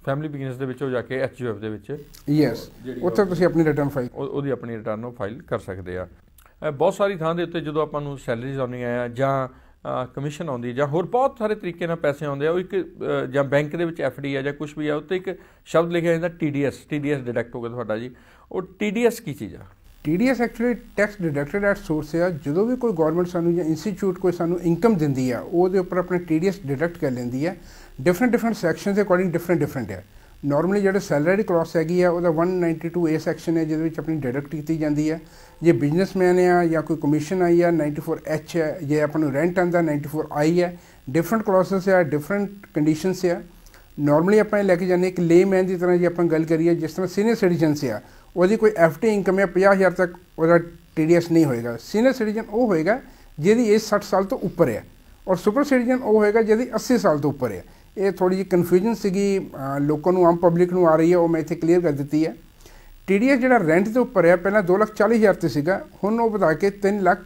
Family business ਦੇ ਵਿੱਚ ਉਹ ਜਾ ਕੇ ਐਚ ਯੂ ਐਫ ਦੇ ਵਿੱਚ ਯੈਸ ਉੱਥੇ ਤੁਸੀਂ ਆਪਣੀ ਰਿਟਰਨ ਫਾਈਲ ਉਹਦੀ ਆਪਣੀ ਰਿਟਰਨ ਉਹ ਫਾਈਲ ਕਰ ਸਕਦੇ ਆ। ਬਹੁਤ ਸਾਰੀ ਥਾਂ ਦੇ ਉੱਤੇ ਜਦੋਂ ਆਪਾਂ ਨੂੰ ਸੈਲਰੀਜ਼ ਆਉਂਦੀਆਂ ਆ ਜਾਂ ਕਮਿਸ਼ਨ ਆਉਂਦੀ ਜਾਂ ਹੋਰ ਬਹੁਤ ਸਾਰੇ ਤਰੀਕੇ ਨਾਲ ਪੈਸੇ ਆਉਂਦੇ ਆ, ਉਹ ਇੱਕ ਜਾਂ ਬੈਂਕ ਦੇ ਵਿੱਚ ਐਫ ਡੀ ਆ ਜਾਂ ਕੁਛ ਵੀ ਆ, ਉੱਤੇ ਇੱਕ ਸ਼ਬਦ ਲਿਖਿਆ ਜਾਂਦਾ T D S T D S deduct ਹੋ ਗਿਆ ਤੁਹਾਡਾ ਜੀ। ਉਹ ਟੀ ਡੀ ਐਸ ਕੀ ਚੀਜ਼ ਆ? T D S actually tax deducted at source ਆ। ਜਦੋਂ ਵੀ ਕੋਈ ਗੌਰਮੈਂਟ ਸਾਨੂੰ ਜਾਂ ਇੰਸਟੀਚਿਊਟ ਕੋਈ ਸਾਨੂੰ ਇਨਕਮ ਦਿੰਦੀ ਆ, ਉਹਦੇ ਉੱਪਰ ਆਪਣਾ ਟੀ ਡੀ ਐਸ ਡਿਡਕਟ ਕਰ ਲੈਂਦੀ ਹੈ। ਡਿਫਰੈਂਟ ਡਿਫਰੈਂਟ ਸੈਕਸ਼ਨ ਦੇ ਅਕੋਰਡਿੰਗ ਡਿਫਰੈਂਟ ਡਿਫਰੈਂਟ ਹੈ। ਨੋਰਮਲੀ ਜਿਹੜੇ ਸੈਲਰੀ ਕਲਾਸ ਹੈਗੀ ਆ ਉਹਦਾ one ninety two A section ਹੈ, ਜਿਹਦੇ ਵਿੱਚ ਆਪਣੀ ਡਿਡਕਟ ਕੀਤੀ ਜਾਂਦੀ ਹੈ। ਜੇ ਬਿਜ਼ਨਸਮੈਨ ਆ ਜਾਂ ਕੋਈ ਕਮਿਸ਼ਨ ਆਈ ਆ ਨਾਈਨਟੀ ਫੋਰ ਐਚ ਹੈ, ਜੇ ਆਪਾਂ ਨੂੰ ਰੈਂਟ ਆਉਂਦਾ ਨਾਈਨਟੀ ਫੋਰ ਆਈ ਹੈ। ਡਿਫਰੈਂਟ ਕਲਾਸਿਸ ਆ, ਡਿਫਰੈਂਟ ਕੰਡੀਸ਼ਨਸ ਆ। ਨੋਰਮਲੀ ਆਪਾਂ ਇਹ ਲੈ ਕੇ ਜਾਂਦੇ ਇੱਕ ਲੇਮੈਨ ਦੀ ਤਰ੍ਹਾਂ ਜੇ ਆਪਾਂ ਗੱਲ ਕਰੀਏ, ਜਿਸ ਤਰ੍ਹਾਂ ਸੀਨੀਅਰ ਸਿਟੀਜ਼ਨਸ ਆ, ਉਹਦੀ ਕੋਈ ਐਫ ਡੀ ਇਨਕਮ ਹੈ ਪੰਜਾਹ ਹਜ਼ਾਰ ਤੱਕ, ਉਹਦਾ ਟੀ ਡੀ ਐਸ ਨਹੀਂ ਹੋਏਗਾ। ਸੀਨੀਅਰ ਸਿਟੀਜ਼ਨ ਉਹ ਹੋਏਗਾ ਜਿਹਦੀ ਏਜ ਸੱਠ ਸਾਲ ਤੋਂ ਉੱਪਰ ਹੈ, ਔਰ ਸੁਪਰ ਸਿਟੀਜ਼ਨ ਉਹ ਹੋਏਗਾ ਜਿਹਦੀ ਅੱਸੀ ਸਾਲ ਤੋਂ ਉੱਪਰ ਹੈ। ਇਹ ਥੋੜ੍ਹੀ ਜਿਹੀ ਕਨਫਿਊਜ਼ਨ ਸੀਗੀ ਲੋਕਾਂ ਨੂੰ, ਆਮ ਪਬਲਿਕ ਨੂੰ ਆ ਰਹੀ ਹੈ, ਉਹ ਮੈਂ ਇੱਥੇ ਕਲੀਅਰ ਕਰ ਦਿੱਤੀ ਹੈ। ਟੀ ਡੀ ਐਸ ਜਿਹੜਾ ਰੈਂਟ ਦੇ ਉੱਪਰ ਹੈ, ਪਹਿਲਾਂ ਦੋ ਲੱਖ ਚਾਲੀ ਹਜ਼ਾਰ 'ਤੇ ਸੀਗਾ, ਹੁਣ ਉਹ ਵਧਾ ਕੇ ਤਿੰਨ ਲੱਖ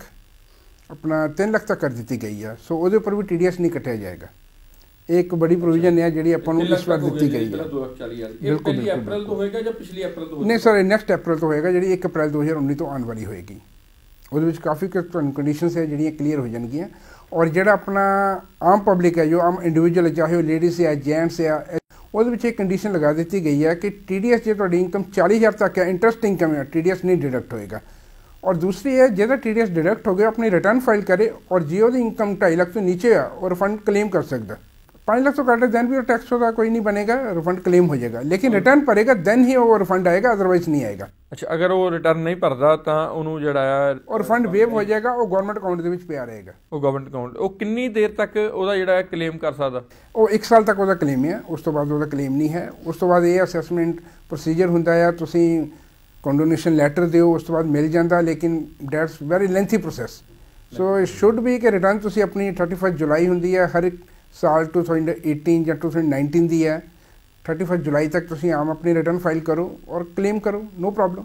ਆਪਣਾ ਤਿੰਨ ਲੱਖ ਤੱਕ ਕਰ ਦਿੱਤੀ ਗਈ ਆ। ਸੋ ਉਹਦੇ ਉੱਪਰ ਵੀ ਟੀ ਡੀ ਐਸ ਨਹੀਂ ਕੱਟਿਆ ਜਾਏਗਾ। ਇਹ ਇੱਕ ਬੜੀ ਪ੍ਰੋਵੀਜ਼ਨ ਹੈ ਜਿਹੜੀ ਆਪਾਂ ਨੂੰ ਇਸ ਵਾਰ ਦਿੱਤੀ ਗਈ ਹੈ। ਬਿਲਕੁਲ ਅਪ੍ਰੈਲ ਤੋਂ ਹੋਏਗਾ ਜਾਂ ਪਿਛਲੀ ਅਪ੍ਰੈਲ ਤੋਂ? ਨਹੀਂ ਸਰ, ਨੈਕਸਟ ਅਪ੍ਰੈਲ ਤੋਂ ਹੋਏਗਾ, ਜਿਹੜੀ ਇੱਕ ਅਪ੍ਰੈਲ ਦੋ ਹਜ਼ਾਰ ਉੱਨੀ ਤੋਂ ਆਉਣ ਵਾਲੀ ਹੋਏਗੀ। ਉਹਦੇ ਵਿੱਚ ਕਾਫੀ ਤੁਹਾਨੂੰ ਕੰਡੀਸ਼ਨਸ ਹੈ ਜਿਹੜੀਆਂ ਕਲੀਅਰ ਹੋ ਜਾਣਗੀਆਂ। ਔਰ ਜਿਹੜਾ ਆਪਣਾ ਆਮ ਪਬਲਿਕ ਹੈ, ਜੋ ਆਮ ਇੰਡੀਵਿਜੂਅਲ, ਚਾਹੇ ਉਹ ਲੇਡੀਜ਼ ਆ, ਜੈਂਟਸ ਆ, ਉਹਦੇ ਵਿੱਚ ਇੱਕ ਕੰਡੀਸ਼ਨ ਲਗਾ ਦਿੱਤੀ ਗਈ ਹੈ ਕਿ ਟੀ ਡੀ ਐਸ ਜੇ ਤੁਹਾਡੀ ਇਨਕਮ ਚਾਲੀ ਹਜ਼ਾਰ ਤੱਕ ਹੈ, ਇੰਟਰਸਟ ਇਨਕਮ ਹੈ, ਟੀ ਡੀ ਐਸ ਨਹੀਂ ਡਿਡਕਟ ਹੋਏਗਾ। ਔਰ ਦੂਸਰੀ ਹੈ, ਜਿਹਦਾ ਟੀ ਡੀ ਐਸ ਡਿਡਕਟ ਹੋ ਗਿਆ ਆਪਣੀ ਰਿਟਰਨ ਫਾਈਲ ਕਰੇ, ਔਰ ਜੇ ਉਹਦੀ ਇਨਕਮ ਢਾਈ ਲੱਖ ਤੋਂ ਨੀਚੇ ਆ, ਉਹ ਰਿਫੰਡ ਕਲੇਮ ਕਰ ਸਕਦਾ। पाँच लाख तो काटे दैन भी टैक्स होगा कोई नहीं बनेगा, रिफंड क्लेम हो जाएगा, लेकिन रिटर्न भरेगा दैन ही वो रिफंड आएगा, अदरवाइज नहीं आएगा। अच्छा, अगर वो रिटर्न नहीं भरदा ਤਾਂ ਉਹਨੂੰ ਜਿਹੜਾ ਆ ਔਰ ਫੰਡ ਵੇਵ ਹੋ ਜਾਏਗਾ, ਉਹ ਗਵਰਨਮੈਂਟ ਅਕਾਊਂਟ ਦੇ ਵਿੱਚ ਪਿਆ ਰਹੇਗਾ। ਉਹ ਗਵਰਨਮੈਂਟ ਅਕਾਊਂਟ ਉਹ ਕਿੰਨੀ ਦੇਰ ਤੱਕ ਉਹਦਾ ਜਿਹੜਾ ਕਲੇਮ ਕਰ ਸਕਦਾ? ਉਹ ਇੱਕ ਸਾਲ ਤੱਕ ਉਹਦਾ ਕਲੇਮ ਹੈ, ਉਸ ਤੋਂ ਬਾਅਦ ਉਹਦਾ ਕਲੇਮ ਨਹੀਂ ਹੈ। ਉਸ ਤੋਂ ਬਾਅਦ ਇਹ ਅਸੈਸਮੈਂਟ ਪ੍ਰੋਸੀਜਰ ਹੁੰਦਾ ਆ, ਤੁਸੀਂ ਕੰਡੋਨੇਸ਼ਨ ਲੈਟਰ ਦਿਓ, ਉਸ ਤੋਂ ਬਾਅਦ ਮਿਲ ਜਾਂਦਾ, ਲੇਕਿਨ that's very lengthy process. So it should be ਕਿ ਰਿਟਰਨ ਤੁਸੀਂ ਆਪਣੀ ਥਰਟੀ ਫਸਟ ਜੁਲਾਈ ਹੁੰਦੀ ਹੈ ਹਰ ਇੱਕ ਸਾਲ ਟੂ ਥਾਊਜ਼ੈਂਡ ਏਟੀਨ ਜਾਂ ਟੂ ਥਾਊਜ਼ੈਂਡ ਨਾਈਨਟੀਨ ਦੀ ਹੈ, ਥਰਟੀ ਫਸਟ ਜੁਲਾਈ ਤੱਕ ਤੁਸੀਂ ਆਮ ਆਪਣੀ ਰਿਟਰਨ ਫਾਈਲ ਕਰੋ ਔਰ ਕਲੇਮ ਕਰੋ, ਨੋ ਪ੍ਰੋਬਲਮ।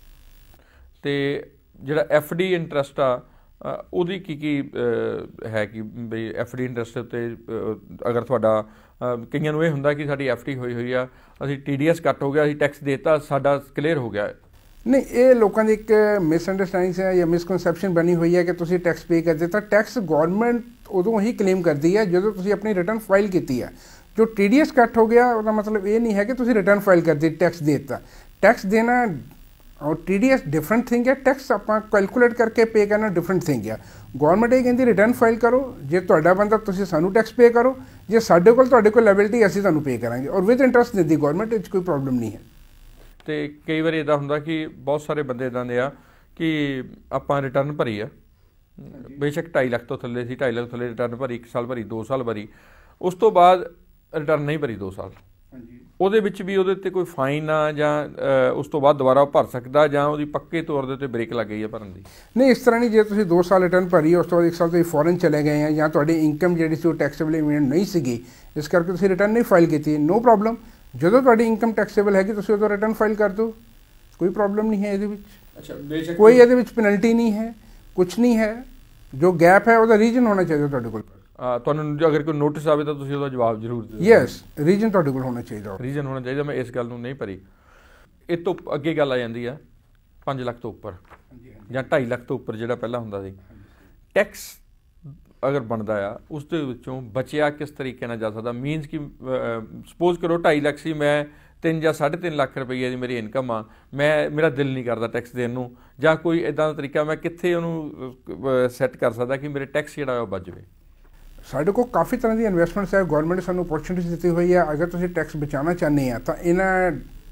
ਅਤੇ ਜਿਹੜਾ ਐਫ ਡੀ ਇੰਟਰਸਟ ਆ ਉਹਦੀ ਕੀ ਕੀ ਹੈ ਕਿ ਬਈ ਐਫ ਡੀ ਇੰਟਰਸਟ ਉੱਤੇ ਅਗਰ ਤੁਹਾਡਾ ਕਈਆਂ ਨੂੰ ਇਹ ਹੁੰਦਾ ਕਿ ਸਾਡੀ ਐਫ ਡੀ ਹੋਈ ਹੋਈ ਆ, ਅਸੀਂ ਟੀ ਡੀ ਐਸ ਕੱਟ ਹੋ ਗਿਆ, ਅਸੀਂ ਟੈਕਸ ਦੇ ਦਿੱਤਾ, ਸਾਡਾ ਕਲੀਅਰ ਹੋ ਗਿਆ। ਨਹੀਂ, ਇਹ ਲੋਕਾਂ ਦੀ ਇੱਕ ਮਿਸਅੰਡਰਸਟੈਂਡਿੰਗ ਹੈ ਜਾਂ ਮਿਸਕਨਸੈਪਸ਼ਨ ਬਣੀ ਹੋਈ ਹੈ ਕਿ ਤੁਸੀਂ ਟੈਕਸ ਪੇ ਕਰ ਦਿੱਤਾ। ਟੈਕਸ ਗੌਰਮੈਂਟ ਉਦੋਂ ਹੀ ਕਲੇਮ ਕਰਦੀ ਹੈ ਜਦੋਂ ਤੁਸੀਂ ਆਪਣੀ ਰਿਟਰਨ ਫਾਈਲ ਕੀਤੀ ਹੈ। ਜੋ ਟੀ ਡੀ ਐਸ ਕੱਟ ਹੋ ਗਿਆ ਉਹਦਾ ਮਤਲਬ ਇਹ ਨਹੀਂ ਹੈ ਕਿ ਤੁਸੀਂ ਰਿਟਰਨ ਫਾਈਲ ਕਰ ਦਿੱਤੀ, ਟੈਕਸ ਦੇ ਦਿੱਤਾ। ਟੈਕਸ ਦੇਣਾ ਔਰ T D S different thing ਹੈ, ਟੈਕਸ ਆਪਾਂ ਕੈਲਕੂਲੇਟ ਕਰਕੇ ਪੇ ਕਰਨਾ ਡਿਫਰੈਂਟ ਥਿੰਗ ਹੈ। ਗੌਰਮੈਂਟ ਇਹ ਕਹਿੰਦੀ ਰਿਟਰਨ ਫਾਈਲ ਕਰੋ, ਜੇ ਤੁਹਾਡਾ ਬੰਦਾ ਤੁਸੀਂ ਸਾਨੂੰ ਟੈਕਸ ਪੇ ਕਰੋ, ਜੇ ਸਾਡੇ ਕੋਲ ਤੁਹਾਡੇ ਕੋਲ ਲਾਇਬਿਲਿਟੀ ਅਸੀਂ ਤੁਹਾਨੂੰ ਪੇ ਕਰਾਂਗੇ, ਔਰ ਵਿਦ ਇੰਟਰਸਟ ਦਿੰਦੀ ਗੌਰਮੈਂਟ, ਇਹ 'ਚ ਕੋਈ ਪ੍ਰੋਬਲਮ ਨਹੀਂ ਹੈ। ਅਤੇ ਕਈ ਵਾਰੀ ਇੱਦਾਂ ਹੁੰਦਾ ਕਿ ਬਹੁਤ ਸਾਰੇ ਬੰਦੇ ਇੱਦਾਂ ਦੇ ਆ ਕਿ ਆਪਾਂ ਰਿਟਰਨ ਭਰੀ ਆ, ਬੇਸ਼ੱਕ ਢਾਈ ਲੱਖ ਤੋਂ ਥੱਲੇ ਸੀ, ਢਾਈ ਲੱਖ ਥੱਲੇ ਰਿਟਰਨ ਭਰੀ, ਇੱਕ ਸਾਲ ਭਰੀ, ਦੋ ਸਾਲ ਭਰੀ, ਉਸ ਤੋਂ ਬਾਅਦ ਰਿਟਰਨ ਨਹੀਂ ਭਰੀ ਦੋ ਸਾਲ, ਉਹਦੇ ਵਿੱਚ ਵੀ ਉਹਦੇ ਉੱਤੇ ਕੋਈ ਫਾਈਨ ਆ ਜਾਂ ਉਸ ਤੋਂ ਬਾਅਦ ਦੁਬਾਰਾ ਭਰ ਸਕਦਾ ਜਾਂ ਉਹਦੀ ਪੱਕੇ ਤੌਰ ਦੇ ਉੱਤੇ ਬ੍ਰੇਕ ਲੱਗ ਗਈ ਹੈ ਭਰਨ ਦੀ? ਨਹੀਂ, ਇਸ ਤਰ੍ਹਾਂ ਨਹੀਂ। ਜੇ ਤੁਸੀਂ ਦੋ ਸਾਲ ਰਿਟਰਨ ਭਰੀ, ਉਸ ਤੋਂ ਬਾਅਦ ਇੱਕ ਸਾਲ ਤੁਸੀਂ ਫੋਰਨ ਚਲੇ ਗਏ ਆ ਜਾਂ ਤੁਹਾਡੀ ਇਨਕਮ ਜਿਹੜੀ ਸੀ ਉਹ ਟੈਕਸੇਬਲ ਇਮੀਡੀਏਟ ਨਹੀਂ ਸੀਗੀ, ਇਸ ਕਰਕੇ ਤੁਸੀਂ ਰਿਟਰਨ ਨਹੀਂ ਫਾਈਲ ਕੀਤੀ, ਨੋ ਪ੍ਰੋਬਲਮ। ਜਦੋਂ ਤੁਹਾਡੀ ਇਨਕਮ ਟੈਕਸੇਬਲ ਹੈਗੀ ਤੁਸੀਂ ਉਦੋਂ ਰਿਟਰਨ ਫਾਈਲ ਕਰ ਦਿਓ, ਕੋਈ ਪ੍ਰੋਬਲਮ ਨਹੀਂ ਹੈ ਇਹਦੇ ਵਿੱਚ। ਅੱਛਾ, ਬੇਸ਼ੱਕ ਕੋਈ ਇਹਦੇ ਵਿੱਚ ਪੈਨਲਟੀ ਨਹੀਂ ਹੈ, ਕੁਛ ਨਹੀਂ ਹੈ। ਜੋ ਗੈਪ ਹੈ ਉਹਦਾ ਰੀਜ਼ਨ ਹੋਣਾ ਚਾਹੀਦਾ ਤੁਹਾਡੇ ਕੋਲ। ਤੁਹਾਨੂੰ ਅਗਰ ਕੋਈ ਨੋਟਿਸ ਆਵੇ ਤਾਂ ਤੁਸੀਂ ਉਹਦਾ ਜਵਾਬ ਜ਼ਰੂਰ ਦਿਓ। ਯੈਸ, ਰੀਜ਼ਨ ਤੁਹਾਡੇ ਕੋਲ ਹੋਣਾ ਚਾਹੀਦਾ, ਰੀਜ਼ਨ ਹੋਣਾ ਚਾਹੀਦਾ ਮੈਂ ਇਸ ਗੱਲ ਨੂੰ ਨਹੀਂ ਭਰੀ। ਇਹ ਤੋਂ ਅੱਗੇ ਗੱਲ ਆ ਜਾਂਦੀ ਆ ਪੰਜ ਲੱਖ ਤੋਂ ਉੱਪਰ ਜਾਂ ਢਾਈ ਲੱਖ ਤੋਂ ਉੱਪਰ ਜਿਹੜਾ ਪਹਿਲਾਂ ਹੁੰਦਾ ਸੀ, ਟੈਕਸ ਅਗਰ ਬਣਦਾ ਆ ਉਸ ਦੇ ਵਿੱਚੋਂ ਬਚਿਆ ਕਿਸ ਤਰੀਕੇ ਨਾਲ ਜਾ ਸਕਦਾ? ਮੀਨਸ ਕਿ ਸਪੋਜ਼ ਕਰੋ ਢਾਈ ਲੱਖ ਸੀ, ਮੈਂ ਤਿੰਨ ਜਾਂ ਸਾਢੇ ਤਿੰਨ ਲੱਖ ਰੁਪਈਏ ਦੀ ਮੇਰੀ ਇਨਕਮ ਆ, ਮੈਂ ਮੇਰਾ ਦਿਲ ਨਹੀਂ ਕਰਦਾ ਟੈਕਸ ਦੇਣ ਨੂੰ, ਜਾਂ ਕੋਈ ਇੱਦਾਂ ਦਾ ਤਰੀਕਾ ਮੈਂ ਕਿੱਥੇ ਉਹਨੂੰ ਸੈੱਟ ਕਰ ਸਕਦਾ ਕਿ ਮੇਰੇ ਟੈਕਸ ਜਿਹੜਾ ਉਹ ਬਚ ਜਾਵੇ? ਸਾਡੇ ਕੋਲ ਕਾਫੀ ਤਰ੍ਹਾਂ ਦੀ ਇਨਵੈਸਟਮੈਂਟਸ ਹੈ, ਗੌਰਮੈਂਟ ਸਾਨੂੰ ਅਪੋਰਚੁਨਿਟੀਜ਼ ਦਿੱਤੀ ਹੋਈ ਹੈ। ਅਗਰ ਤੁਸੀਂ ਟੈਕਸ ਬਚਾਉਣਾ ਚਾਹੁੰਦੇ ਆ ਤਾਂ ਇਹਨਾਂ